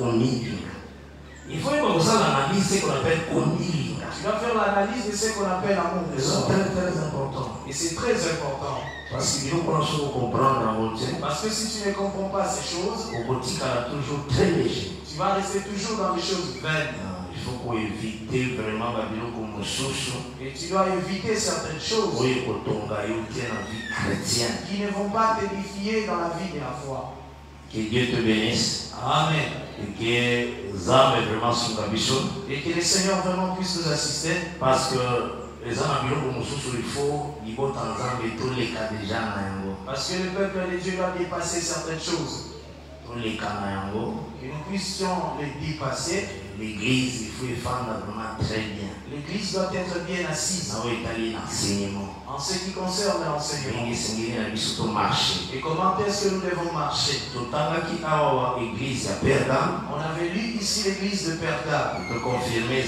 il faut que vous analyse ce qu'on appelle commis. Tu dois faire l'analyse de ce qu'on appelle l'amour de soi. C'est très, très important. Et c'est très important. Parce que si tu ne comprends pas ces choses, toujours très léger. Tu vas rester toujours dans les choses vaines. Il faut qu'on évite vraiment et tu dois éviter certaines choses qui ne vont pas t'édifier dans la vie de la foi. Que Dieu te bénisse. Amen. Et que vraiment et que le Seigneur vraiment puisse nous assister. Parce que les âmes il faut parce que le peuple de Dieu doit dépasser certaines choses. Que nous puissions les dépasser. l'église, il faut y faire vraiment très bien. L'église doit être bien assise. Dans l'enseignement. En ce qui concerne l'enseignement. Et comment est-ce que nous devons marcher? On avait lu ici l'église de Pergame. On a confirmé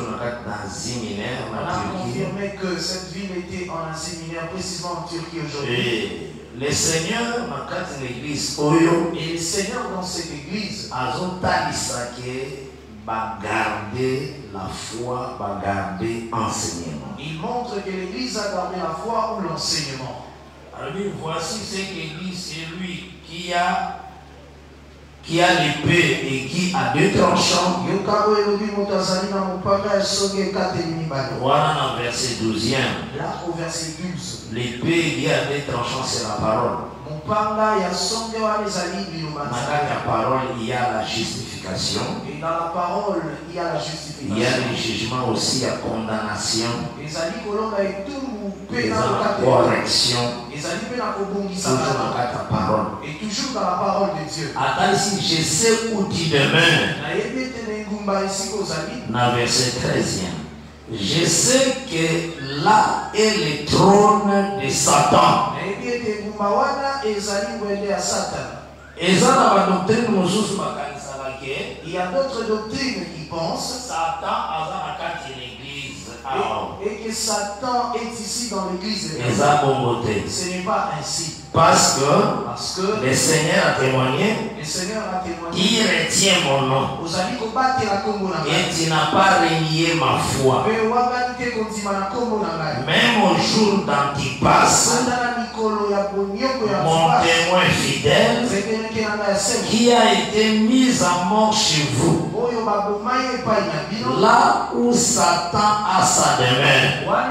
que cette ville était en Asie mineure, précisément en Turquie aujourd'hui. Les seigneurs dans l'église et les seigneurs dans cette église garder la foi, garder l'enseignement. Il montre que l'église a gardé la foi ou l'enseignement. Alors voici ce l'église, c'est lui qui a qui a l'épée et qui a deux tranchants. Voilà dans le verset douzième. Là au verset douze. L'épée qui a deux tranchants, c'est la parole. Dans la parole, il y a la justification. Et dans la parole, il y a la justification. Il y a le jugement aussi, il y a condamnation. Et la correction. Toujours dans la parole. Et toujours dans la parole de Dieu. Attends ici, je sais où tu demeures. Dans le verset treizième. Je sais que là est le trône de Satan. Il y a d'autres doctrines qui pensent et, et que Satan est ici dans l'église. Ce n'est pas ainsi. Parce que, Parce que le Seigneur a témoigné, le Seigneur a témoigné. Il retient mon nom. Et tu n'as pas renié ma foi. Même au jour d'Antipas, mon témoin fidèle, qui a été mis à mort chez vous, là où Satan a sa demeure.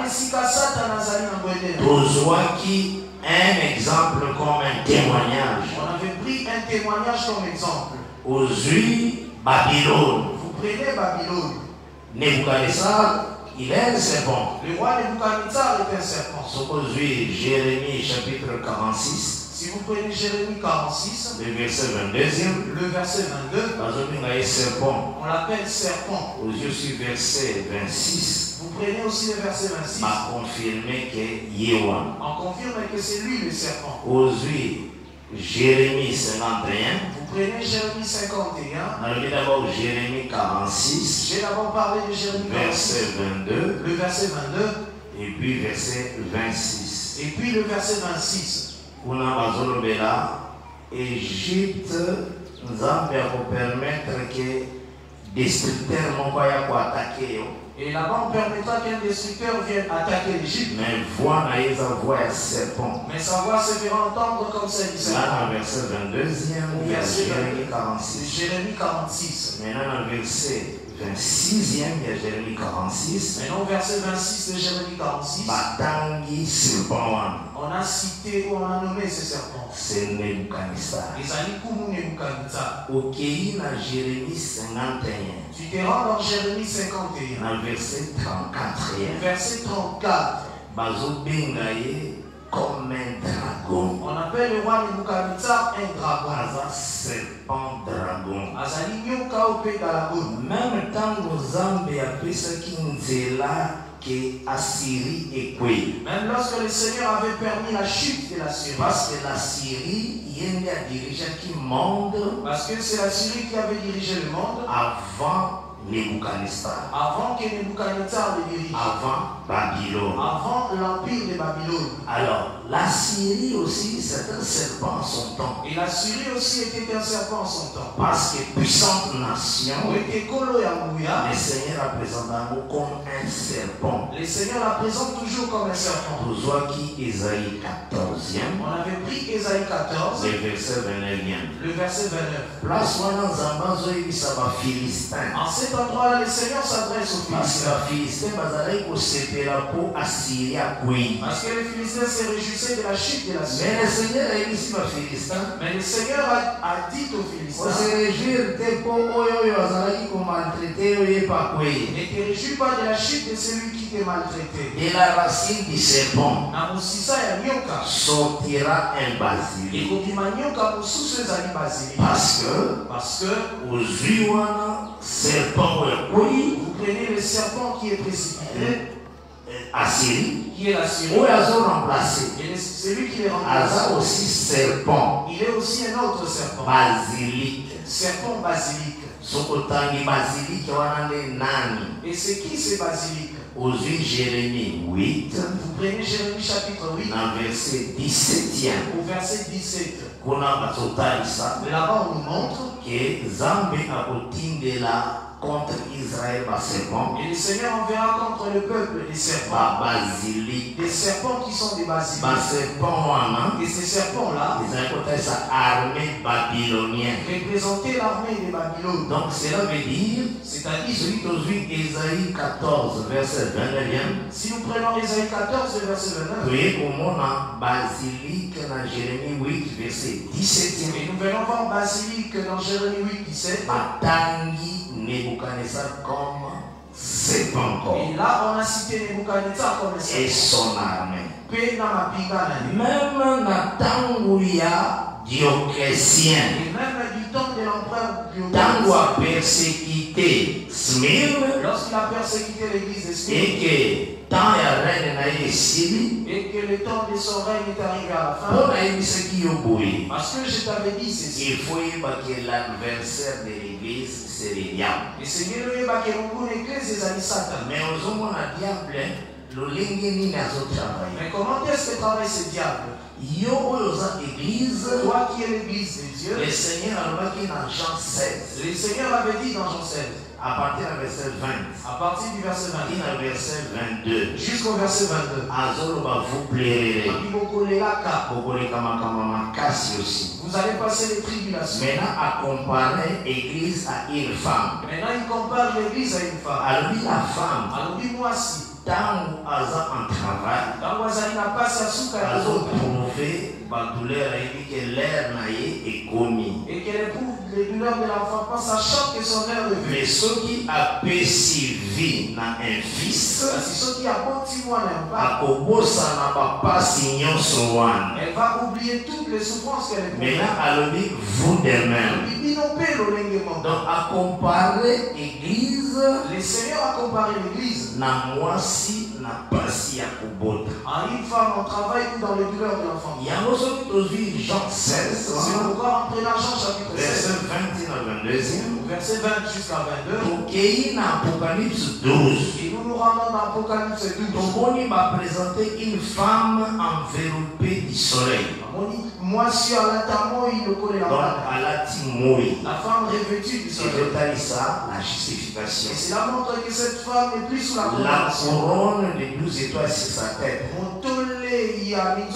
Toi qui un exemple comme un témoignage. On avait pris un témoignage comme exemple. Aujourd'hui, Babylone. Vous prenez Babylone. Nebuchadnezzar, il est un serpent. Le roi Nebuchadnezzar est un serpent. Aujourd'hui, Jérémie chapitre quarante-six. Si vous prenez Jérémie quarante-six, le verset vingt-deux, le verset vingt-deux, on l'appelle serpent. Aujourd'hui, verset vingt-six. Vous prenez aussi le verset vingt-six. M'a confirmé que Yewa. On confirme que c'est lui le serpent. Aujourd'hui, Jérémie cinquante et un. Vous prenez Jérémie cinquante et un. On a d'abord Jérémie quarante-six. J'ai d'abord parlé de Jérémie quarante-six. Verset vingt-deux. Le verset vingt-deux. Et puis verset vingt-six. Et puis le verset vingt-six. Kuna bazolobela Égypte nous a permettre que destructeur moko ya ko attaquer yo. Et là-bas, on permettra qu'un destructeur vienne attaquer l'Égypte. Mais voix na sa voix est serpent. Mais sa voix se fera entendre comme celle du serpent. Là, dans le verset vingt-deuxième, verset Jérémie quarante-six. Jérémie quarante-six. Maintenant, dans le verset vingt-sixième, il y a Jérémie quarante-six. Maintenant, au verset vingt-six de Jérémie quarante-six, Batangi serpent. On a cité ou on a nommé ce serpent. C'est Nebuchadnezzar. Les Alikoumou Nebuchadnezzar. Ok, dans Jérémie cinquante et un. Tu te rends dans Jérémie cinquante et un. Dans le verset trente-quatre. Verset trente-quatre. Bazo bengaye comme un dragon. On appelle le roi Nebuchadnezzar un dragon. Aza serpent dragon. Azali nyoka ope dragon. Même temps nos âmes appellent ce qui nous là que Assyrie est quoi. Même lorsque le Seigneur avait permis la chute de la Syrie. Parce que la Syrie, il y a un dirigeant qui monde. Parce que c'est la Syrie qui avait dirigé le monde. Avant Nebuchadnezzar. Avant que Nebuchadnezzar le dirige. Avant Babylone. Avant l'empire de Babylone. Alors, la Syrie aussi, c'est un serpent en son temps. Et la Syrie aussi était un serpent en son temps. Parce que puissante nation, le Seigneur la présente comme un serpent. Le Seigneur la présente toujours comme un serpent. Vous voyez qui Ésaïe quatorzième. On avait pris Ésaïe quatorze. Le verset vingt-neuvième. Le verset vingt-neuf. Place-moi dans un banzo et ça va Philistin. En cet endroit-là, le Seigneur s'adresse aux Philistins. Parce que Philistin, bazalai ko se de la peau assyrie à Kouy. Parce que les Philistins se réjouissaient de la chute de la Syrie. Mais le Seigneur a dit aux Philistins. Mais le Seigneur a, a dit aux Philistins. On se réjouit de peau qui ont maltraité ne te réjouis pas de la chute de celui qui t'a maltraité. Et la racine du serpent sortira un basilic. Parce que, parce que aux Juana, serpent vous prenez le serpent qui est précipité, Assyrie, qui est la Syrie, où ils ont remplacé. Et celui qui est remplacé aussi serpent. Il est aussi un autre serpent. Basilic. Serpent basilic. Sokotangi basilic wanande nani. Et c'est qui ce basilic? Aux Jérémie huit. Vous prenez Jérémie chapitre huit. Dans verset dix-septième. Au verset dix-sept. Là-bas on nous montre que Zambé a de la contre Israël par serpent. Et le Seigneur enverra contre le peuple des serpents. Basilic. Des serpents qui sont des basiliques. Et ces serpents-là, ils ont sa armée babylonienne. Représenter l'armée des Babylone. Donc cela veut dire, c'est-à-dire, celui qui Ésaïe quatorze, verset vingt-neuf. Si nous prenons Ésaïe quatorze, verset vingt-neuf. Oui, pour moi, basilic dans Jérémie huit, verset dix-sept. Et nous venons voir basilic dans Jérémie huit, dix-sept. Matangi Nebuchadnezzar comme serpent. Et là, on a cité Nebuchadnezzar comme serpent. Et son armée. Même Natangouya Dioclétien. Et même du temps de l'empereur Dioclétien. a persécuté Smyrne. Lorsqu'il a persécuté l'église de Smyrne. Et que tant la reine n'a été Syrie. Et que le temps de son règne est arrivé à la fin. Parce que je t'avais dit ceci. Il faut que l'adversaire de l'église c'est le diable. Et c'est mieux que l'église des amis Satan. Mais aux hommes on a diable. Mais comment est-ce que travaille ce diable? Église, toi qui es l'église de Dieu, le Seigneur a dit dans Jean seize. Le Seigneur avait dit dans Jean seize. À partir du verset vingt. À partir du verset vingt. Et dans le verset vingt-deux. Jusqu'au verset vingt-deux. Vous plairez. aussi. Vous allez passer les tribulations. Maintenant, à comparer l'église à une femme. Maintenant, il compare l'église à une femme. Alors, la femme. Alors, dis-moi si. Tant en travail, tant n'a pas sa soupe à prouver la douleur que l'air est commis. Et qu'elle éprouve les douleurs de l'enfant, sachant que son air est venu. Mais ceux qui a persévé n'a un fils, c'est ceux qui a bâti moi à Kobosa n'a pas signé son wan. Elle va oublier toutes les souffrances qu'elle éprouve. Maintenant, alors vous de même. Donc, à comparer l'église, le Seigneur a comparé l'église. Na moi si n'a pas si à Kubota. En une femme, on travaille dans les douleurs de l'enfant. Il y a aussi Jean seize. C'est pourquoi on prend Jean chapitre seize. Verset vingt et vingt-deux. Verset vingt jusqu'à vingt-deux. Pour qu'il y ait Apocalypse douze. Et nous nous rendons dans Apocalypse douze. Donc on va présenter une femme enveloppée du soleil. Moi, si à l'intamo, il le connaît la Donc à la timouille. La femme revêtue du soleil. C'est ça, la justification. Et cela montre que cette femme n'est plus sous la couronne. La couronne de douze étoiles sur sa tête. Il y a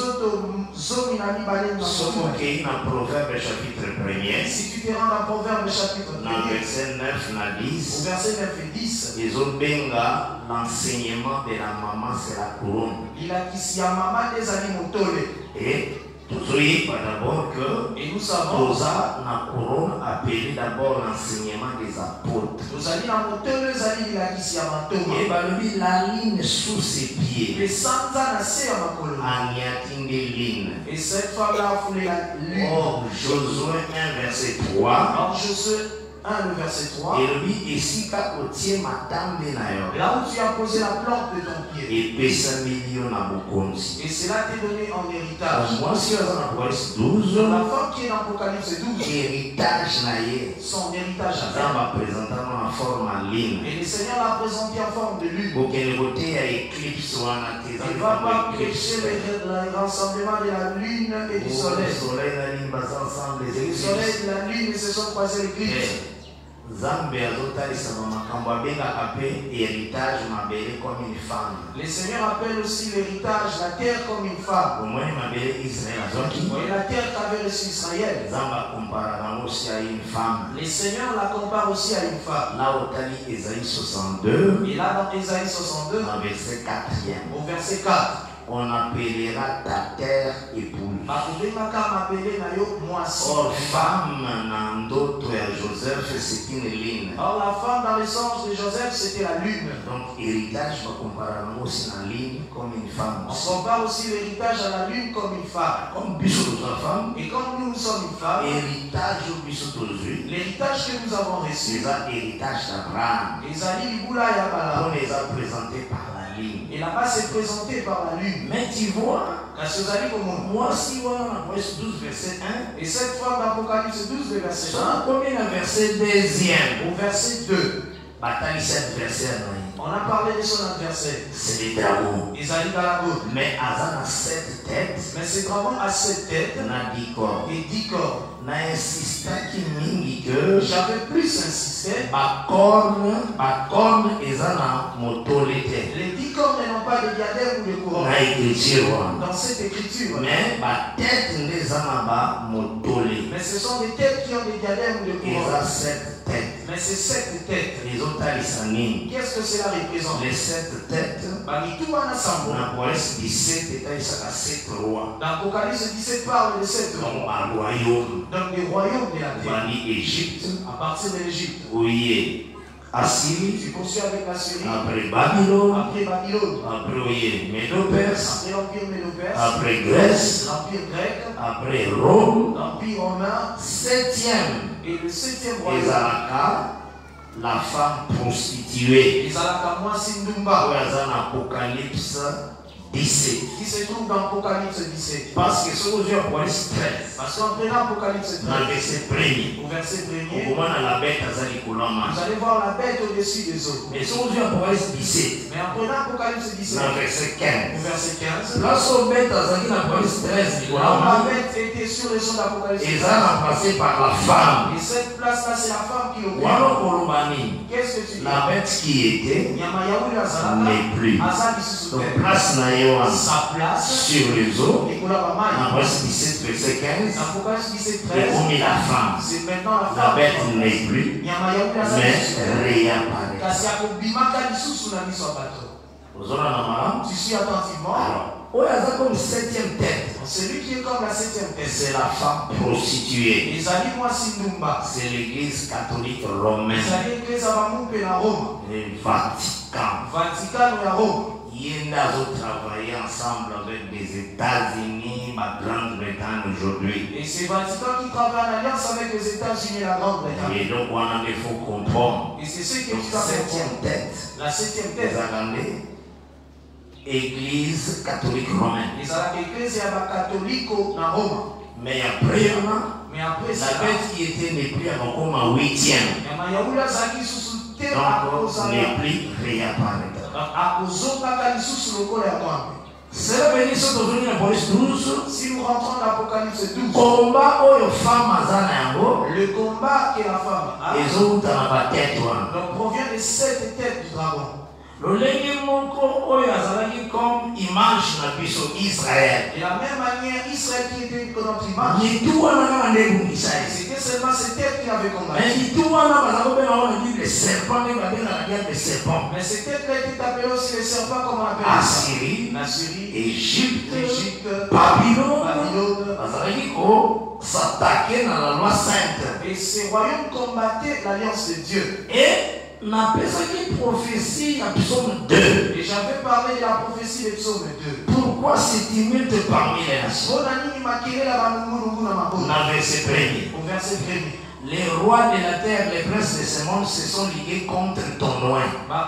dans Proverbe chapitre premier. Si tu te rends dans Proverbe chapitre premier. Verset neuf à dix. Au verset neuf et dix. Ils ont benga l'enseignement de la maman, c'est la couronne. Il a dit si la maman des animaux. Et toujours d'abord que et nous savons ça la couronne appelée d'abord l'enseignement des apôtres. Nous allons dans mon tonneau, il a dit si à ma tombe. Et bah lui la ligne sous ses pieds. Les sans anasser à ma colonne. Agnatin des lignes. Et cette femme-là a foulé la ligne. Or Josué un verset trois. Or Josué un le verset trois. Et lui ici quand au tient ma table là où tu as posé la plante de ton pied. Et pesa million à Bokonzi. Et cela t'est donné en héritage. Moi si on a Apocalypse douze. La femme qui est dans Apocalypse douze. Héritage naïe. Son héritage. Ça va présenter en forme en ligne. Et le Seigneur l'a présenté en forme de lune. Pour qu'elle côté à éclipse ou en il ne va pas prêcher le rassemblement de la lune et du soleil. Le soleil et la lune ensemble. Le soleil et la lune se sont croisés l'éclipse. Le Seigneur appelle aussi l'héritage, la terre comme une femme. Et la terre qu'avait reçu Israël. Le Seigneur la compare aussi à une femme. Et là dans Ésaïe soixante-deux, au verset quatre. On appellera ta terre épouse. Or, femme, dans d'autres Joseph, c'est une lune. Or, la femme dans le sens de Joseph, c'était la lune. Donc, héritage, on compare aussi la lune comme une femme. On compare aussi l'héritage à la lune comme une femme. Comme Bishop notre femme. Et comme nous, nous sommes une femme. Héritage au Bishop aujourd'hui. L'héritage que nous avons reçu. C'est l'héritage d'Abraham. Les Ali Liboula et Abala. On les a présentés par la lune. Et là-bas, c'est présenté par la lune. Mais tu vois, moi, si on a douze, verset un, et cette femme d'Apocalypse douze, le verset un, combien le verset deuxième, au verset deux, bataille sept, verset un, on a parlé de son adversaire. C'est les dragons. Ils allaient dans la gauche. Mais Azan a sept têtes. Mais ce dragon a sept têtes. Na dix corps. Et dix corps. Na insista qui mingi que j'avais plus insisté. Ba corne, ba corne ezana motolete. Les dix cornes n'ont pas de diadème ou de couronne. Na écriture. Dans cette écriture. Mais ba tête n'ezana ba motole. Mais ce sont des têtes qui ont des diadèmes ou de couronne. Eza sept têtes. Mais ces sept têtes. Les autres alisanines. Qu'est-ce que cela représente? Les sept têtes. Ba ni tout en assemble. Na Apocalypse dix-sept et ça sept rois. Dans Apocalypse dix-sept parle de sept rois. royaume. Donc des royaumes de la terre. Bani Égypte. À partir de l'Égypte. Oui. Assyrie. Tu poursuis avec la Syrie. Après Babylone. Après Babylone. Après oui, Médo-Perse. Après l'Empire Médo-Perse. Après Grèce. L'Empire grec. Après Rome. L'Empire romain. Septième. Et le septième royaume. Ezalaka, la femme prostituée. Ezalaka moi Sindumba. Apocalypse dix-sept. Qui se trouve dans Apocalypse dix-sept. Parce que ce que Apocalypse treize. Parce qu'en prenant Apocalypse treize. Dans le verset premier. Au verset premier. Vous allez voir la bête au-dessus des autres. Mais ce que Apocalypse dix-sept. Mais en prenant Apocalypse dix-sept. Dans le verset quinze. Au verset quinze. Là, son bête à Apocalypse treize. La bête était sur le son d'Apocalypse treize. Et ça a passé par la femme. Et cette place-là, c'est la femme qui l'occupe. Qu'est-ce que tu dis? La bête qui était n'est plus. Donc, place sa place sur les eaux. Dans Apocalypse dix-sept, verset quinze. Apocalypse dix-sept, treize. Et la femme. C'est maintenant la La femme. bête n'est plus. Mais réapparaît. Tu suis attentivement. Alors, comme septième tête. Celui qui est comme la septième tête. C'est la femme prostituée. C'est l'église catholique romaine. Le Vatican. Vatican à Rome. Il y a travaillé ensemble avec les États-Unis, la Grande-Bretagne aujourd'hui. Et c'est Vatican qui travaille en alliance avec les États-Unis et la Grande-Bretagne. Et donc, on a des faux comprendre. Et c'est ce qui est la septième tête. La septième tête. Église catholique romaine. Les églises catholiques à Rome. Mais après, Mais après la bête qui était n'est plus comme en huitième. Donc, n'est plus réapparaître. Cela veut dire que dans Apocalypse douze, si nous rentrons dans l'Apocalypse douze, combat aux femmes le combat que la femme a, les autres dans la tête, donc provient des sept têtes du dragon. Le comme image de Israël. De la même manière, Israël qui était notre image, c'était seulement ces têtes qui avaient combattu. Mais ces têtes-là étaient appelées aussi les serpents, comme on appelle Assyrie, la Syrie, Égypte, Égypte, Babylone, Babylone, s'attaquer dans la loi sainte. Et ces royaumes combattaient l'alliance de Dieu. Et n'a pas une prophétie à psaume deux. Et j'avais parlé de la prophétie de psaume deux. Pourquoi ce tumulte parmi les nations? Dans verset premier. Au verset premier. Les rois de la terre, les princes de ce monde se sont ligués contre ton nom.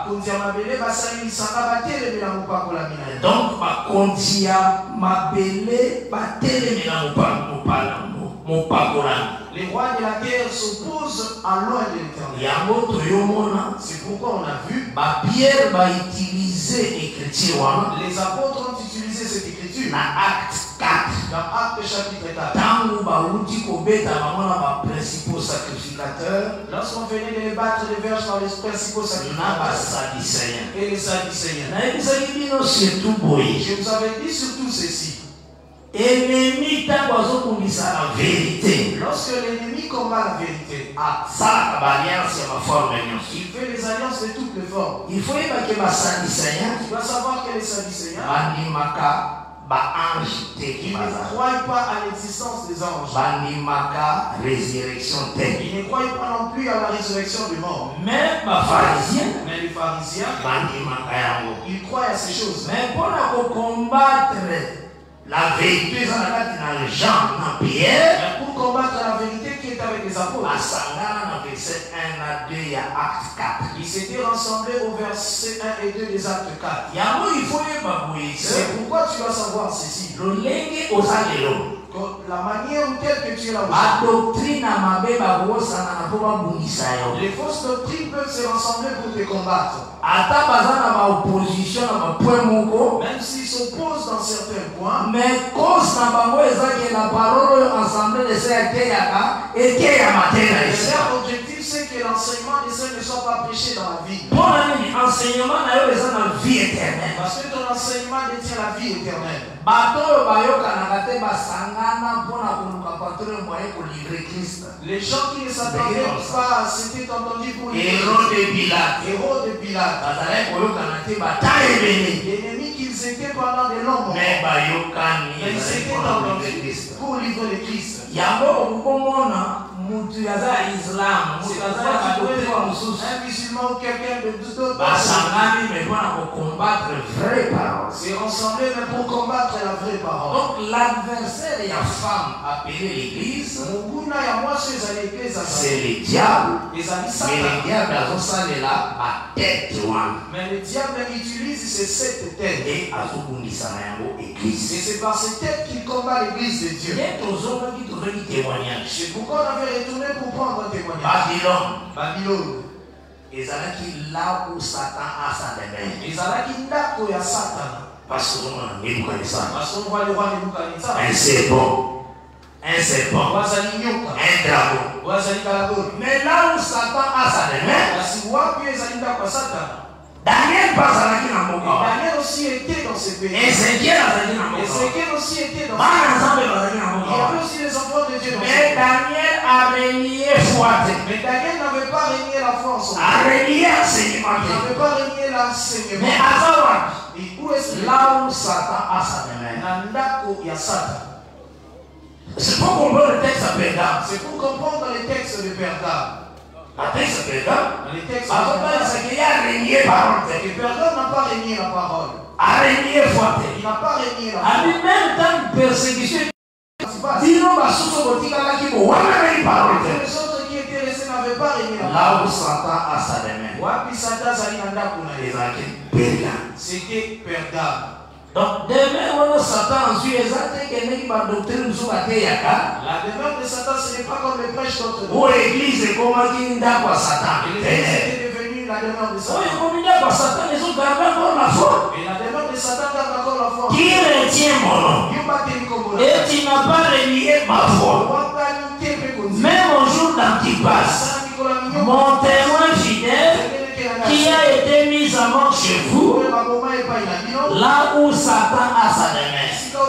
Donc, ma kondia mabele batele mina mupakola. Les rois de la terre s'opposent à l'oeil de l'Éternel. C'est pourquoi on a vu ba Pierre va utiliser l'écriture. Les apôtres ont utilisé cette écriture. Dans Acte quatre. Dans Acte chapitre quatre. Tangu ba uti kobeta bamona ba principaux sacrificateurs. sacrificateurs, lorsqu'on venait de les battre les verges par les principaux sacrificateurs et les sadducéens. Je vous avais dit surtout ceci. Ennemi tabazokundisa la vérité. Lorsque l'ennemi combat la vérité, il fait les alliances de toutes les formes. Il faut que ma sadducéen, tu dois savoir que les sadducéens, ils ne croient pas à l'existence des anges. Résurrection Ils ne croient pas non plus à la résurrection des morts. Même ma pharisien, mais les pharisiens, ils croient à ces choses. Mais pour combattre la vérité dans Jean, dans Pierre, pour combattre la vérité qui est avec les apôtres, verset un à deux, il y a acte quatre. Ils s'étaient rassemblés au verset un et deux des actes quatre. C'est pourquoi tu dois savoir ceci. La manière ou telle que tu es là doctrine les fausses doctrines peuvent se rassembler pour te combattre. Même s'ils s'opposent dans certains points, mais cause na bango ezaki la parole ensemble de ces et qui est leur objectif c'est que l'enseignement des saints ne soit pas prêché dans la vie. Pour l'enseignement na vie éternelle. Parce que ton enseignement détient la vie éternelle. Les gens qui ne s'attendaient pas, c'était entendu pour les héros de Pilate. Héros de Pilate. L'ennemi qu'ils étaient pendant de longs moments. Mais ils s'étaient entendus pour livrer le Christ. Un musulman ou quelqu'un de d'autres c'est rassemblé mais pour combattre la vraie parole. Donc l'adversaire et la femme appelée l'église, c'est le diable. Mais le diable a osé là ma tête. Mais le diable utilise ces sept têtes. Et a église. Et c'est par ces têtes qu'il combat l'église de Dieu. C'est pourquoi on avait retourné pour prendre un témoignage. Babylone. Babylone. Et ça là où Satan a sa demeure. Et ça qui là où il y a Satan. Parce qu'on Nebuchadnezzar. Parce qu'on voit le roi Nebuchadnezzar. Un serpent. Un serpent. Un dragon. Mais là où Satan a sa demeure. Daniel passe à la Kinamoka. Daniel aussi était dans ce pays. Ézéchiel a été dans Ézéchiel aussi était dans ce pays. Il y avait aussi les enfants de Dieu dans ce pays. Mais Daniel a régné foi. Mais Daniel n'avait pas régné la foi en son pays. A régné enseignement. Il n'avait pas régné l'enseignement. Mais à savoir, et où est-ce là où Satan a sa demeure. Nandako il y a Satan. C'est pour comprendre le texte à Pergame. C'est pour comprendre les textes de Pergame. Le texte de Pergame. Les textes de Pergame. C'est qu'il a régné parole. Et Pergame n'a pas régné la parole. A régné foi. Il n'a pas régné la parole. À lui-même, dans une persécution, dis-nous, ma source politique, qui m'a régné parole. Les autres qui étaient restés n'avaient pas régné la parole. Là où Satan a sa demeure. Wapi Satan zali nandako na Pergame. C'était Pergame. Donc, demain, on a Satan en Suisse, et qu'il y a une doctrine sur la terre. La demeure de Satan, ce n'est pas comme les prêches d'autres. Où l'église est comme un d'Akwa Satan. L'église était devenue la demeure de Satan. Oui, comme d'Akwa Satan, ils ont gardé encore la foi. Et la demeure de Satan garde encore la foi. Qui retient mon nom? Et tu n'as pas renié ma foi. Même au jour d'Antipas, mon témoin fidèle, qui a été mis à mort chez vous, là où Satan a sa demeure.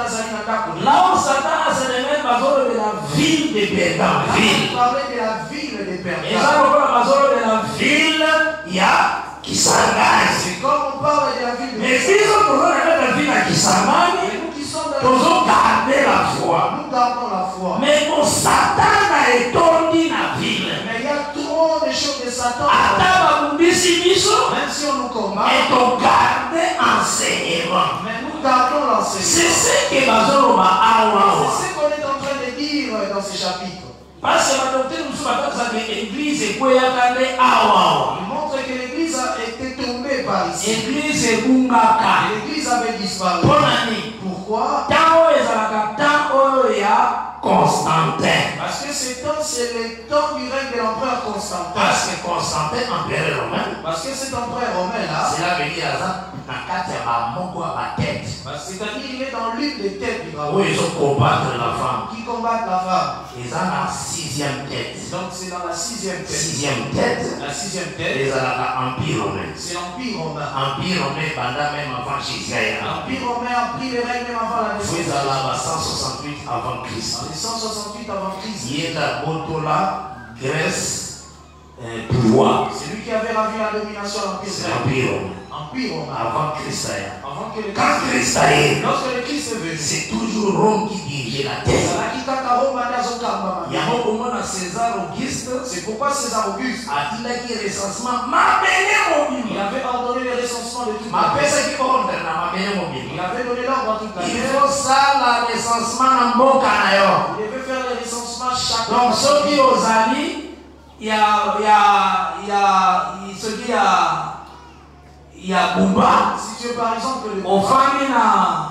Là où Satan a sa demeure, parle de la ville de Pergame. Il parlait de la ville de Pergame. Et ça, on parle de la ville, il y a Kisangani. C'est comme on parle de la ville de Pergame. Mais si on parle de la ville à Kisangani, nous avons gardé la foi. Nous gardons la foi. Mais mon Satan a étourdi la ville. Mais il y a trop de choses de Satan. Même si on nous combat, et on garde enseignement. Mais nous gardons l'enseignement. C'est ce que Awa. C'est ce qu'on est en train de dire dans ce chapitre. Parce que la doctrine nous sommes que l'église est quoi Awa. Il montre que l'église a été tombée par ici. L'église est Bungaka. L'église avait disparu. Bonne année. Pourquoi? Tant ezalaka tant oyo ya Constantin. Parce que ces temps, c'est le temps du règne de l'empereur Constantin. Parce que Constantin, empereur romain, Parce que cet empereur romain là, cela veut dire tête. c'est-à-dire il est dans l'une des têtes du dragon. Où ils ont combattre la femme. Qui combattent la femme. Ils ont la sixième tête. Donc c'est dans la sixième tête. Sixième tête. La sixième tête. Ils ont l'empire romain. C'est l'empire romain. Empire romain pendant même avant Jésus. L'empire romain a pris le règne même avant la naissance. Ils ont cent soixante-huit avant Christ. cent soixante-huit avant Christ. Il est à Botola, Grèce, euh, pouvoir. C'est lui qui avait ravi la domination de l'empire. C'est l'empire romain. Empire romain. Avant Christ. Avant que le Quand Christ est, lorsque le Christ est venu, c'est toujours Rome qui dirigeait la terre. Il y a un moment à César Auguste. C'est pourquoi César Auguste a dit là qu'il y a recensement. Ma belle il avait ordonné le recensement de toute ma la terre. qui compte ma belle Il avait donné l'ordre à toute la il terre. faut ça le recensement en bon canaillon. Il devait faire le recensement chaque Donc ceux qui aux amis, il y a il y a il y a ceux qui a il y a Bumba. Si tu veux par exemple le Aux familles na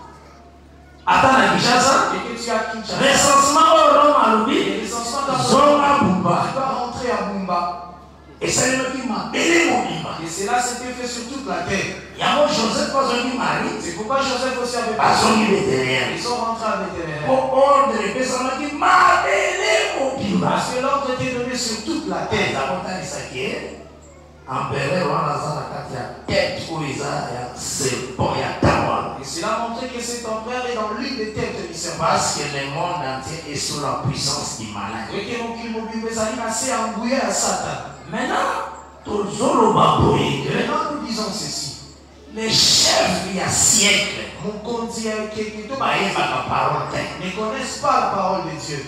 attends na Kinshasa. et que tu as Kinshasa, Recensement au Rome à Lubi. le recensement dans Zona Bumba. tu dois rentrer à Bumba. Et c'est le qui m'a belé mon bimba. Et cela s'était fait sur toute la terre. Il y a mon Joseph pas qui marie. C'est pourquoi Joseph aussi avait Pas son vétérinaire. Ils sont rentrés à Bethléem. Pour ordre de personnes qui m'a belé mon bimba. Parce que l'ordre était donné sur toute la Et terre. la montagne est empereur wana aza na kati ya tête oyo eza ya serpent ya tawana. Et cela a montré que cet empereur est dans l'une des têtes du serpent. Parce que le monde entier est sous la puissance du malin. Et que mon crime mobile bezali assez engouillé à Satan. Maintenant, tozoloba boye que Maintenant nous disons ceci. Les chefs il y a siècles Mon conti a quelqu'un bayebaka parole te. ne connaissent pas la parole de Dieu.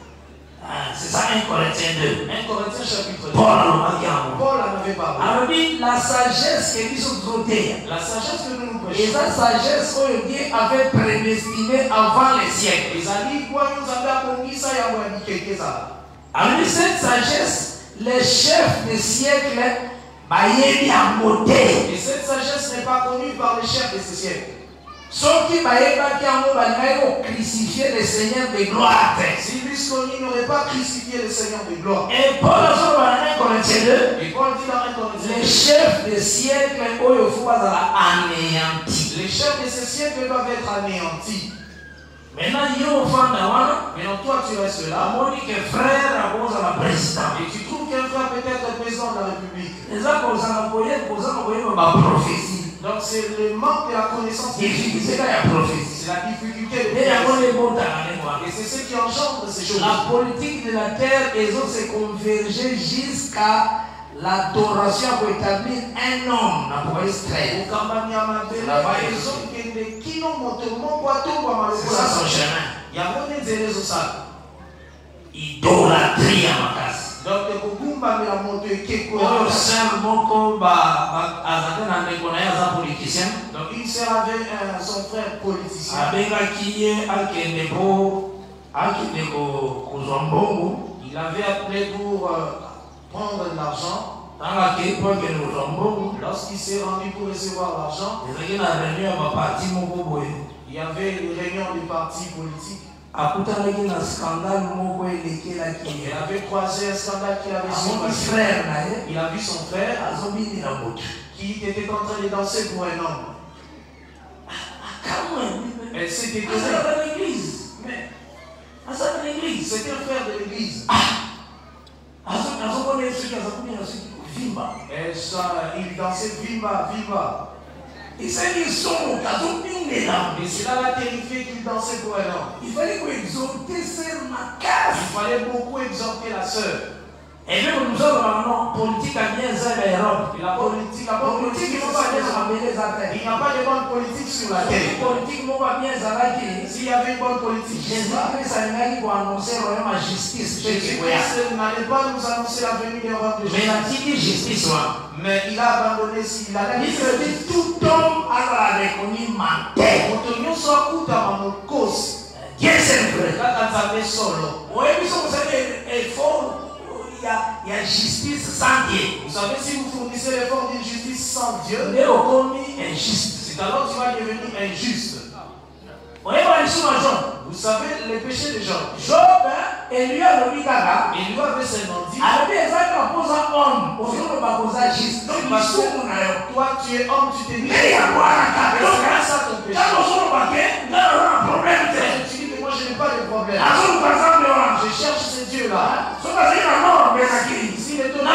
Ah, c'est ça un Corinthiens deux. un Corinthiens chapitre deux. Paul alobaki yango. Paul en avait parlé. alobi la sagesse que biso toteya. La sagesse que nous nous Et prêchons. sa sagesse oyo Dieu avait prédestiné avant les siècles. ezali kwa nous avons akongisa yango ya bikeke ezala. alobi cette sagesse, les chefs des siècles bayebi yango te. Et cette sagesse n'est pas connue par les chefs de ce siècle. soki bayebaki yango balingaki kocrucifier le Seigneur de gloire te. Si Busconi n'aurait pas crucifié le Seigneur de gloire. Et Paul azoloba na un Corinthiens deux. Et Paul dit dans un Corinthiens, Les chefs des siècles oyo faut bazala anéantis. les chefs de ce siècle doivent être anéantis. Maintenant yo ofanda wana Maintenant toi tu restes là amoni que frère akozala président. et tu trouves qu'un frère peut être président de la République. eza kozala koyeba kozala koyeba baprophétie. Donc c'est le manque de la connaissance de difficulté Dieu. ya prophétie. C'est la difficulté de nde yango Dieu. lebotaka ne wana. Et c'est ce qui engendre ces choses. La politique de la terre ezo se converger jusqu'à l'adoration pour établir un homme na pour Israël. Okambani ya mabele ezokende kino moto moko atombwama C'est ça son lokola chemin. yango nde nzela ezosala. Idolâtrie ya makasi. Donc kogumbamela moto ekeko oyo ya sœur moko azalaki na ndeko na ye aza politicien. Donc une sœur avait un, son frère politicien. abengaki ye akende po akende kozwa mbongo. Il avait appelé pour euh, prendre de l'argent. ntango akei po akende kozwa mbongo Lorsqu'il s'est rendu pour recevoir l'argent, ezalaki na réunion ya baparti moko boye. il y avait une réunion du parti politique. akutanaki na scandale moko elekelaki Il ye. avait croisé un scandale qu'il avait sur amoni passé. frère na ye Il a vu son frère azobinela motu. qui était en train de danser pour un homme. kamwe Elle s'est étonnée. azalaka na église. Mais azalaka na église. c'était un frère de l'église. azokona ye soki aza komina soki kovimba. Et ça, il dansait Vimba, Vimba. esali somo azobinela. Et cela l'a terrifié qu'il dansait pour un homme. il fallait koexorte ser Il makasi. fallait beaucoup exhorter la sœur. eve komuzolobaka no politike abien eza ya Europe. Et la politique, la bonne politike politique, moko abien na mabele eza te. il n'y a pas de bonne politique sur la terre. politike moko abien ezalaki S'il y avait une bonne politique, jésus christ alingaki koannonce royaume ya justice mpe kikoya. Jésus-Christ n'allait pas nous annoncer la venue des rois de mais Jésus. natiki justice wana. Mais il a abandonné, il a il dit se dit tout homme azala reconnu menteur. moto nyonso akutama mokosi dieu c'est vrai. kaka nzambe solo. oyebi so kosali effort ya ya justice sans Dieu. Vous savez, si vous fournissez l'effort d'une justice sans Dieu, nde okomi injuste. c'est alors que tu vas devenir injuste. oyeba lisu na jean Vous savez, les péchés de Job. Job, et lui a le Bigara. Et lui avait ses noms dit. Alors, il y a un homme. Au jour où on va juste. Donc, parce que toi, tu es homme, tu t'es mis. Mais il y a quoi à la c'est ça ton péché. Quand on va un problème. Tu dis que moi, je n'ai pas de problème. Je cherche ce Dieu-là. Si le ton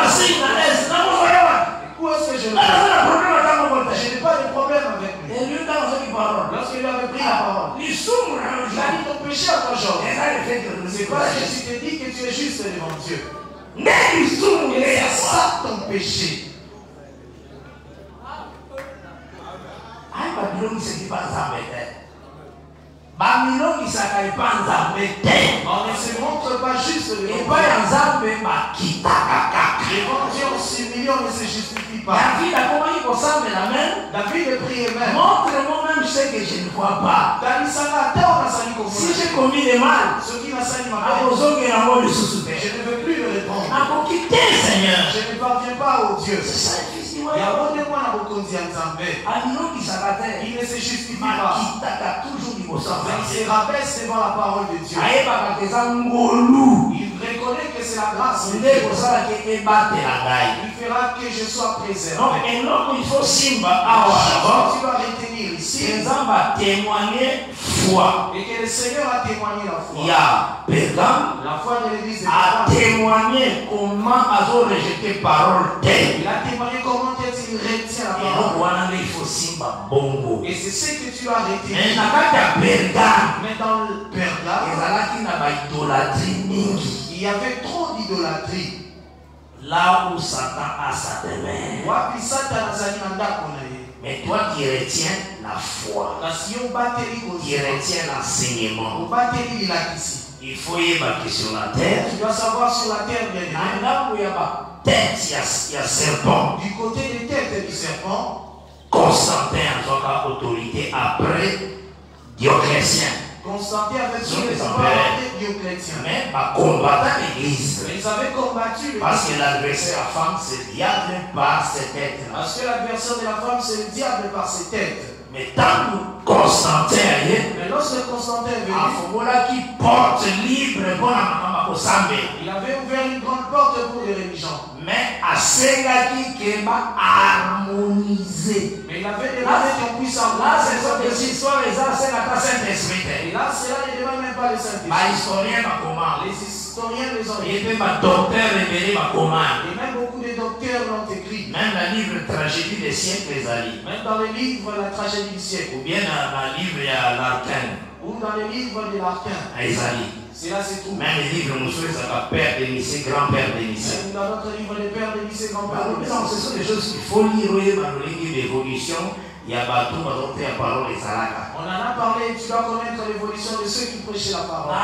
où est-ce que je le fais? Je n'ai pas de problème avec lui. Et lui, dans ce parole. Lorsqu'il avait pris la parole, il a dit ton péché à toi, Job. C'est pas que tu te dis que tu es juste devant Dieu. Et c'est ça ton péché. On ne se montre pas juste devant Dieu. Devant Dieu, on s'humilie, on ne se justifie pas. David a prié même. Montre-moi même ce que je ne vois pas. Si j'ai commis des mal, ce qui n'a sali ma je ne veux plus le répondre. Seigneur. Je ne parviens pas au Dieu. C'est ça, fils du Il ne se justifie pas. Il se rabaisse devant la parole de Dieu. Il reconnaît que c'est la grâce de Dieu. Il fera que je sois préservé. Donc, il faut simba tu dois retenir ici. témoigner foi. Et que le Seigneur a témoigné la foi. Il y a Pergame La foi de l'église de a témoigné comment a rejeté parole d'elle. Il a témoigné comment il retient la parole. Il faut simba bongo. Et c'est ce que tu as retenu. Mais dans le Pergame, il y avait trop d'idolâtrie. Là où Satan a sa demeure. Mais toi qui retiens la foi, qui retiens l'enseignement, il faut y avoir sur la terre. Tu dois savoir sur la terre, bien aimé. Là où il y a tête, il y a serpent. Du côté des têtes du serpent, Constantin en tant qu'autorité après Dioclétien. Constantin avait Sur tué les les empereurs. Dioclétien. Mais pas combattant l'église. Ils avaient combattu Parce que l'adversaire à femme, c'est le diable par ses têtes. Parce que l'adversaire de la femme, c'est le diable par ses têtes. Mais tant que Constantin est Mais lorsque Constantin est venu, qui porte libre pour la il avait ouvert une grande porte pour les religions. mais à Sengaki qui m'a harmonisé. Mais il avait demandé qu'on puisse Là, avoir. c'est ça que ces histoires, les gens, c'est la Saint-Esprit. Et là, cela ne demande même pas le Saint-Esprit. Ma historien m'a commandé. Les historiens les ont Et écrits. puis ma docteur révélé m'a commandé. Et même beaucoup de docteurs l'ont écrit. Même le livre Tragédie des siècles, les alliés. Même dans les livres La tragédie du siècle. Ou bien dans le livre, il y a l'arcane. Ou dans les livres de l'Arquin. Les alliés. C'est là c'est tout. Même les livres, nous sommes à père de lycée, grand-père de lycée. Même dans notre livre des pères de lycée, grand-père de lycée. Ce sont des choses qu'il faut lire, oui, dans le livre d'évolution. Il y a Batou, Batou, il y a parole et Salaka. On en a parlé, tu dois connaître l'évolution de ceux qui prêchaient la parole.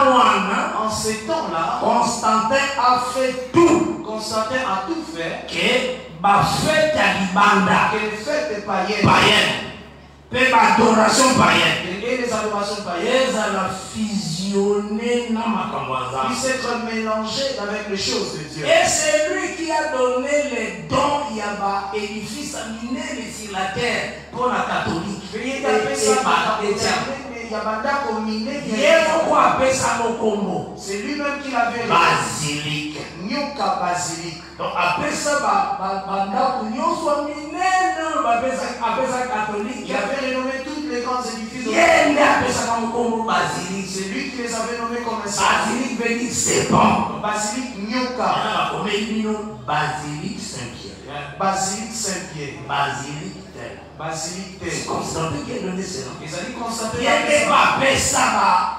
En ces temps-là, Constantin a fait tout. Constantin a tout fait Que ma fête à Libanda, que les fêtes païennes, païenne, que ma adoration païenne, et les adorations païennes elles ont fusionné dans ma camboisa. puissent être mélangées avec les choses de Dieu. Et c'est lui qui a donné les dons, il y a un édifice miné sur la terre pour la catholique. Veuillez taper ça dans la chrétienne. il y a Banda combiné. Il y a pourquoi appeler ça mon combo. C'est lui-même qui l'avait Basilique. Nyuka basilique. Donc après ça, Banda Kunyo soit miné, appeler ça catholique. Il avait renommé tous les grands édifices. Il appelle ça comme combo basilique. C'est lui qui les avait nommés comme ça. Basilique veut dire serpent. Basilique Nyuka. On a dit basilique Saint-Pierre. Basilique Saint-Pierre. Basilique tel. Basilique tel. C'est Constantin qui a donné ce nom. Ils ont dit Constantin. Il n'avait pas appelé ça.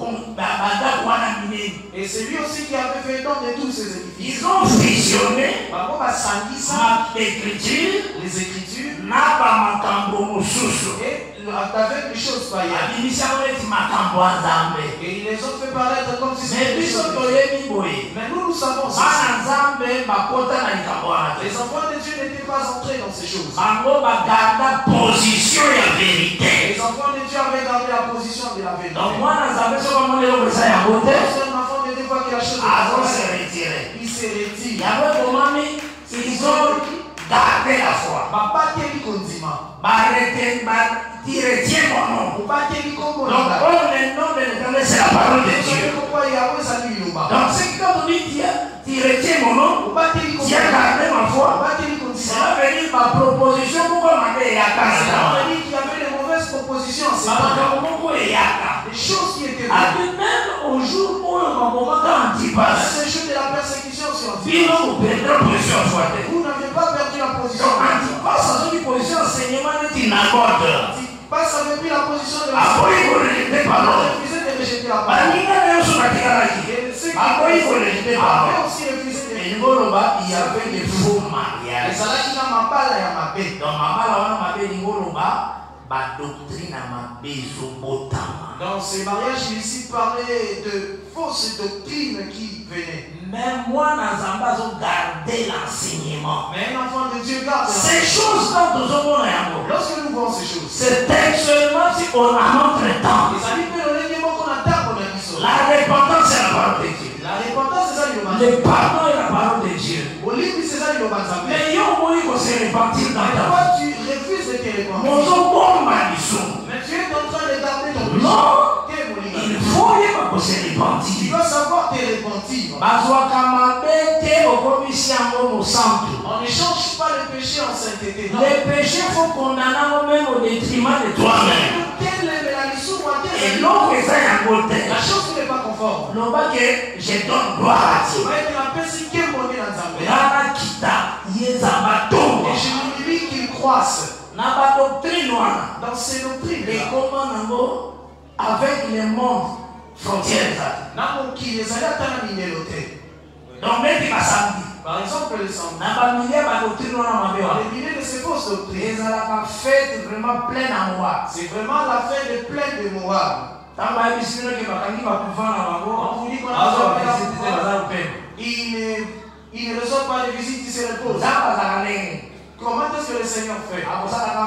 Et c'est lui aussi qui avait fait don de tous ces édifices. Ils ont fusionné ma écriture, les écritures, et avec les choses païennes. Et ils les ont fait paraître comme si c'était des choses. Mais nous, nous savons ceci. Les enfants de Dieu n'étaient pas entrés dans ces choses. Position et vérité. Les enfants de Dieu avaient gardé la position de la vérité. Donc moi, nous avons ce qu'on dit ça à côté. Lorsqu'un enfant de Dieu voit que la chose Avant est se retirer. il se retire. Il y avait comment ils ont gardé la foi. Ma pas quel condiment. Arrêtez, tu retiens mon nom. Donc, oh, le nom de l'Éternel, c'est la parole de Dieu. Donc, c'est que quand on dit tu, tu retiens mon nom, tu as gardé ma foi. Ça veut dire ma proposition pour qu'on m'ait dit. Ça veut dire qu'il y avait des mauvaises propositions. C'est pas des choses qui étaient bonnes. Même au jour où on m'a dit Antipas, c'est le jour de la persécution sur vous n'avez pas perdu la position. Antipas, ça veut dire position enseignement de Tinagode. Pas ça veut dire la position de la Après, il faut rejeter parole. refusé de rejeter la Bah, parole. il y a des choses à dire là. Après, il faut rejeter parole. Aussi refusé de Et il y avait des faux mariages. Et ça là qui n'a ma balle et ma paix. Donc, ma balle, on a ma ma doctrine à ma bézobotama. Dans ces mariages, il ici parlait de fausses doctrines qui venaient. Mais moi, Nazamba, j'ai gardé l'enseignement. Mais un enfant de Dieu garde ces choses-là, nous avons rien. Lorsque nous voyons ces choses, c'est seulement si on a notre temps. La repentance, c'est la parole de Dieu. La repentance, c'est ça, le pardon est la parole de Dieu. Mais yo, moi, il faut se repentir dans ta vie. Tu refuses de te repentir. Mon bon maison. Mais tu es en train de garder ton péché. Non. Il faut y se repentir. Tu dois savoir te repentir. On ne change pas le péché en sainteté. Le péché, il faut condamner même au détriment de toi-même. Et l'autre, c'est un côté. La chose qui n'est pas conforme. Non pas que je donne gloire à Dieu. Et je me dis qu'il croisse dans ces doctrines. Et comment avec les mondes frontières. Donc, même pas samedi. Par exemple, le samedi. Les milliers de ces fausses doctrines. C'est la fête vraiment pleine en moi. C'est vraiment la fête pleine de Moab. On vous dit qu'on a il ne, il ne reçoit pas de visite, il se repose. Comment est-ce que le Seigneur fait? Il va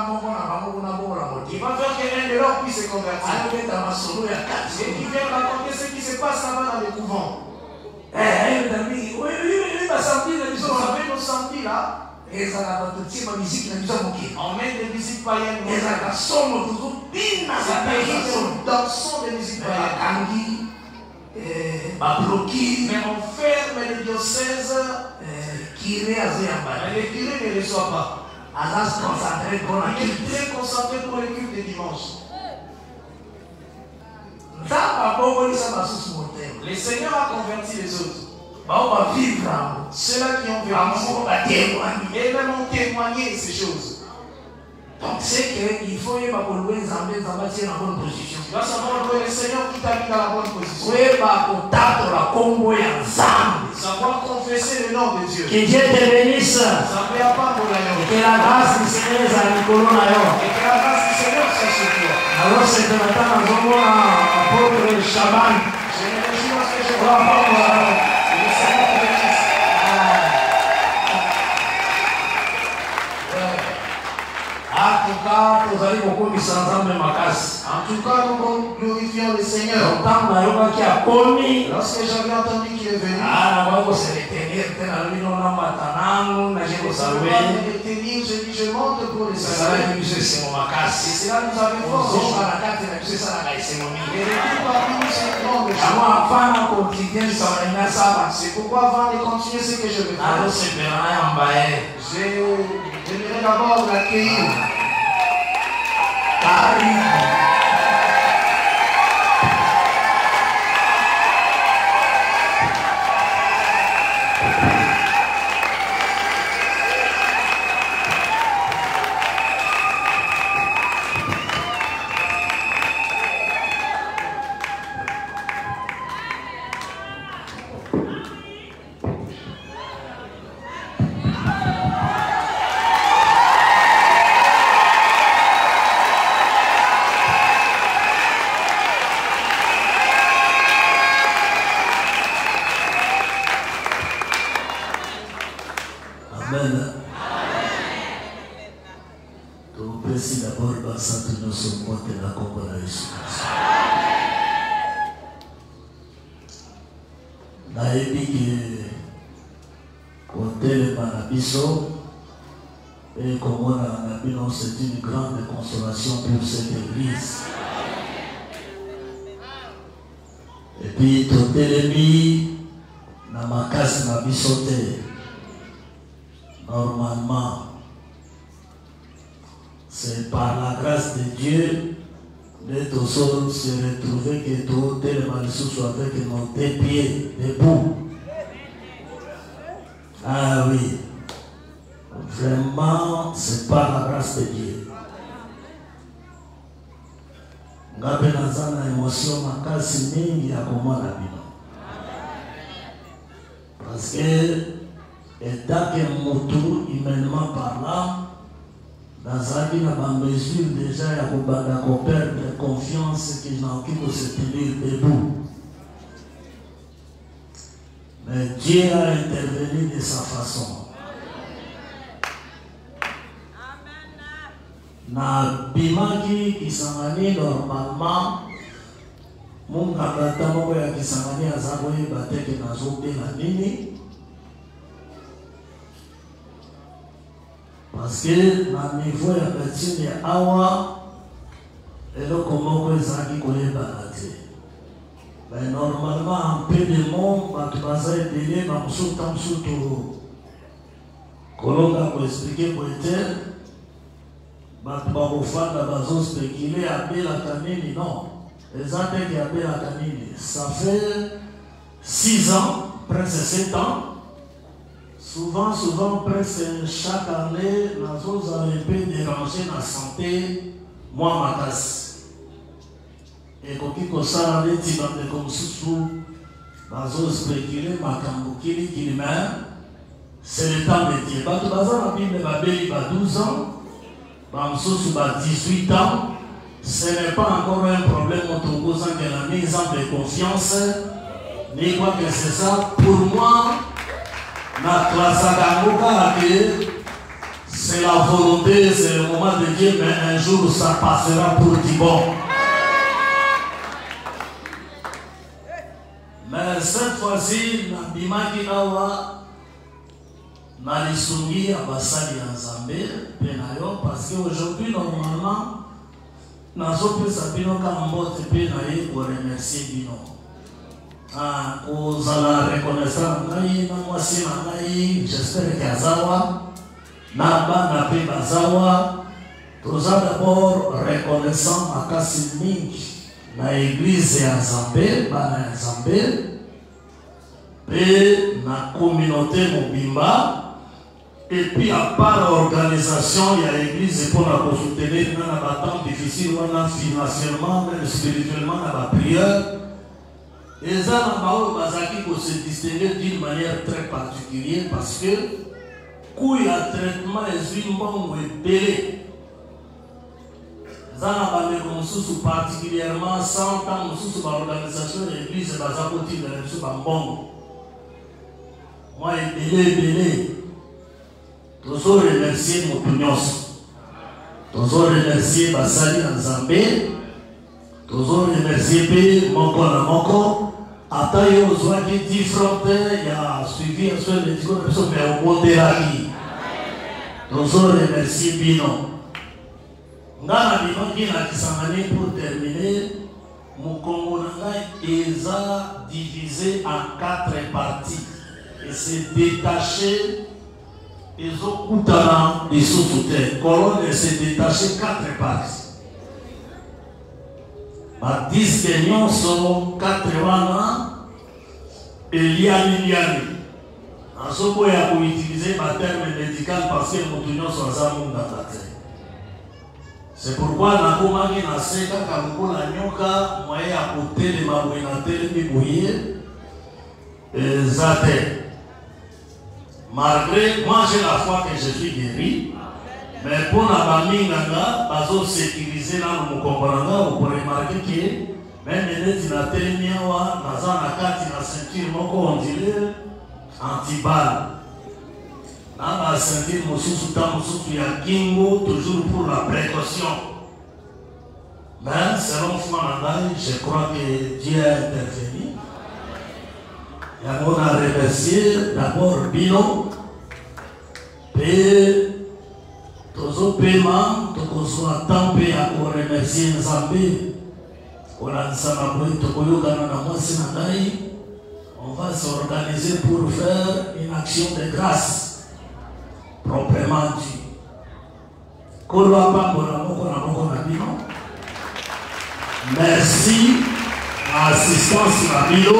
faire qu'un de leurs puisse se convertir. Et qui vient raconter ce qui se passe là-bas dans le couvent. Oui, oui, oui, Vous savez, nos samedis là, on met des musiques païennes. C'est nous dansons des musiques païennes. Mais on ferme les diocèses. Mais le curé ne reçoit pas. Il est très concentré pour le culte de dimanche. Le Seigneur a converti les autres. Ceux-là qui ont vécu et même ont témoigné ces choses. Donc c'est qu'il faut y avoir louer Zambé, Zambé tient la bonne position. Tu dois savoir louer le Seigneur qui t'a mis dans la bonne position. Savoir confesser le nom de Dieu. Que Dieu te bénisse. Et que la grâce du Seigneur soit à Nicolas. Et que la grâce du Seigneur soit sur toi. Alors c'est de matin, nous avons l'apôtre Chaban. Je me réjouis parce que je vois pas le Seigneur te bénisse. En tout cas, nous allons beaucoup mis ensemble ma casse. En tout cas, nous glorifions le Seigneur. Lorsque j'avais entendu qu'il est venu, ah, je vais se retenir, je dis, je monte pour le saluer. Et cela nous avait force. Et l'équipe parmi nous, c'est le nom de Dieu. C'est pourquoi avant de continuer ce que je vais faire, j'aimerais d'abord l'accueillir. Et comme on a dit, c'est une grande consolation pour cette église. Et puis, tout ennemi, dans ma casse, ma bisoté, normalement, c'est par la grâce de Dieu de tous se retrouver que tout tel malsous soit avec nos deux pieds debout. Ah oui, vraiment, c'est par la grâce de Dieu. Ngabe nazana émotion makasi mingi ya komona bino. Parce que état que mutu humainement parlant, dans une mesure déjà il y a perdre confiance que n'ont pu se tenir debout. Mais Dieu a intervenu de sa façon. Na bimaki kisangani normalement mon kata moko ya kisangani azaboye bateke na zobe na nini. Parce que na niveau ya médecine ya awa eloko moko ezalaki koyebana te. Mais normalement en peu de monde bato baza ebele bamosusu ta mosusu kolonga koexplike koete bato bakofanda bazospekile abelaka nini. Non, eza teke abelaka nini. Ça fait six ans, presque sept ans. Souvent, souvent, presque chaque année, nous avons un peu dérangé la santé, moi, ma casse. Et quand on a un petit peu comme sous, nous avons spéculé, ma cambouki, qui lui c'est le temps de Dieu. Quand on a un Bible, il a douze ans, il a dix-huit ans, ce n'est pas encore un problème autour de la mise en de confiance, ni quoi que c'est ça. Pour moi, na classe c'est la volonté, c'est le moment de Dieu, mais un jour ça passera pour du bon. Mais cette fois-ci, na bimaki awa na lisungi ya basali ya Nzambe penayo, parce qu'aujourd'hui normalement nazopesa bino kama mbote pe na ye ko remercier bino. Ah, aux ala reconnaissant ngai na mwasi na ngai, j'espère que azawa na bana pe bazawa. Toza d'abord reconnaissant makasi mingi na église ya Nzambe, bana ya Nzambe pe na communauté mobimba. Et puis à part l'organisation, il y a l'église pour la soutenir dans la temps difficile, financièrement, même spirituellement, dans la prière. Et ça, on se distinguer d'une manière très particulière parce que quand il y a un traitement, il y a un bon épélé. Ça, on particulièrement cent ans, sous l'organisation de l'église, c'est un bon. Moi, épélé, épélé. Toujours remercier mon pignon. Toujours remercier Basali Nzambe. Toujours remercier mon corps, mon corps. Après, il y a dix francs, il y a suivi un seul de discours, mais au monde de la vie. Toujours remercier Bino. Ngana Bino qui n'a qui s'en allait pour terminer. Mon Congo est divisé en quatre parties. Et c'est détaché. Ils ont coutana des sous-souterrains. Colonne s'est détaché quatre parties. Ma dix gagnants sont quatre-vingts et liani liani. En ce moment, il faut utiliser ma terme médical parce que mon union sont à mon date. C'est pourquoi la commande n'a seka kamuko la nyoka moyen à côté de ma boinatel et bouillir et zate. Malgré, moi j'ai la foi que je suis guéri, mais pour la famille, bazo sécuriser là, nous comprenons, vous pourrez remarquer que même les dinatels miawa, naza na kati na ceinture moko on dirait anti-balle. Dans la ceinture mosusu ta mosusu ya kingo, toujours pour la précaution. Mais selon Fmanandai, je crois que Dieu a intervenu. Et on a remercié d'abord Bino et Tozo paiement, tozo attendre à remercier Nzambe. On va s'organiser pour faire une action de grâce proprement dit. Merci à l'assistance Mabilo.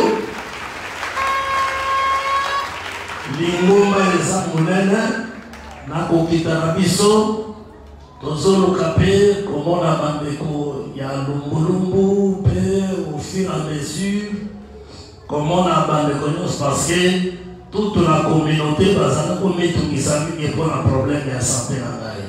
Lingoma eza munene na kokita na biso tozoluka pe komona bandeko ya lumbulumbu pe au fur et à mesure komona bandeko nyonso parce que toute la communauté bazala komitungisa mingi mpona problème ya santé na ngai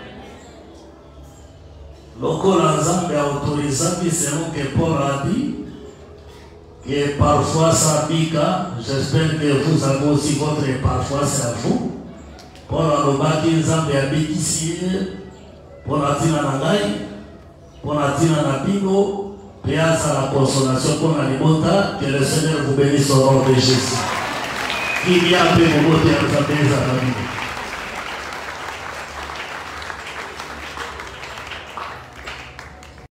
lokola nzambe autorisaki selon que Paul a dit que parfois ça pique. J'espère que vous avez aussi votre parfois c'est à vous. Pour la lobaki nzambe ya bikisi pour la tina na ngai pour la tina na bingo péasa la consolation pour la libota. Que le Seigneur vous bénisse au nom de Jésus. Qui vient à paix au côté de sa famille.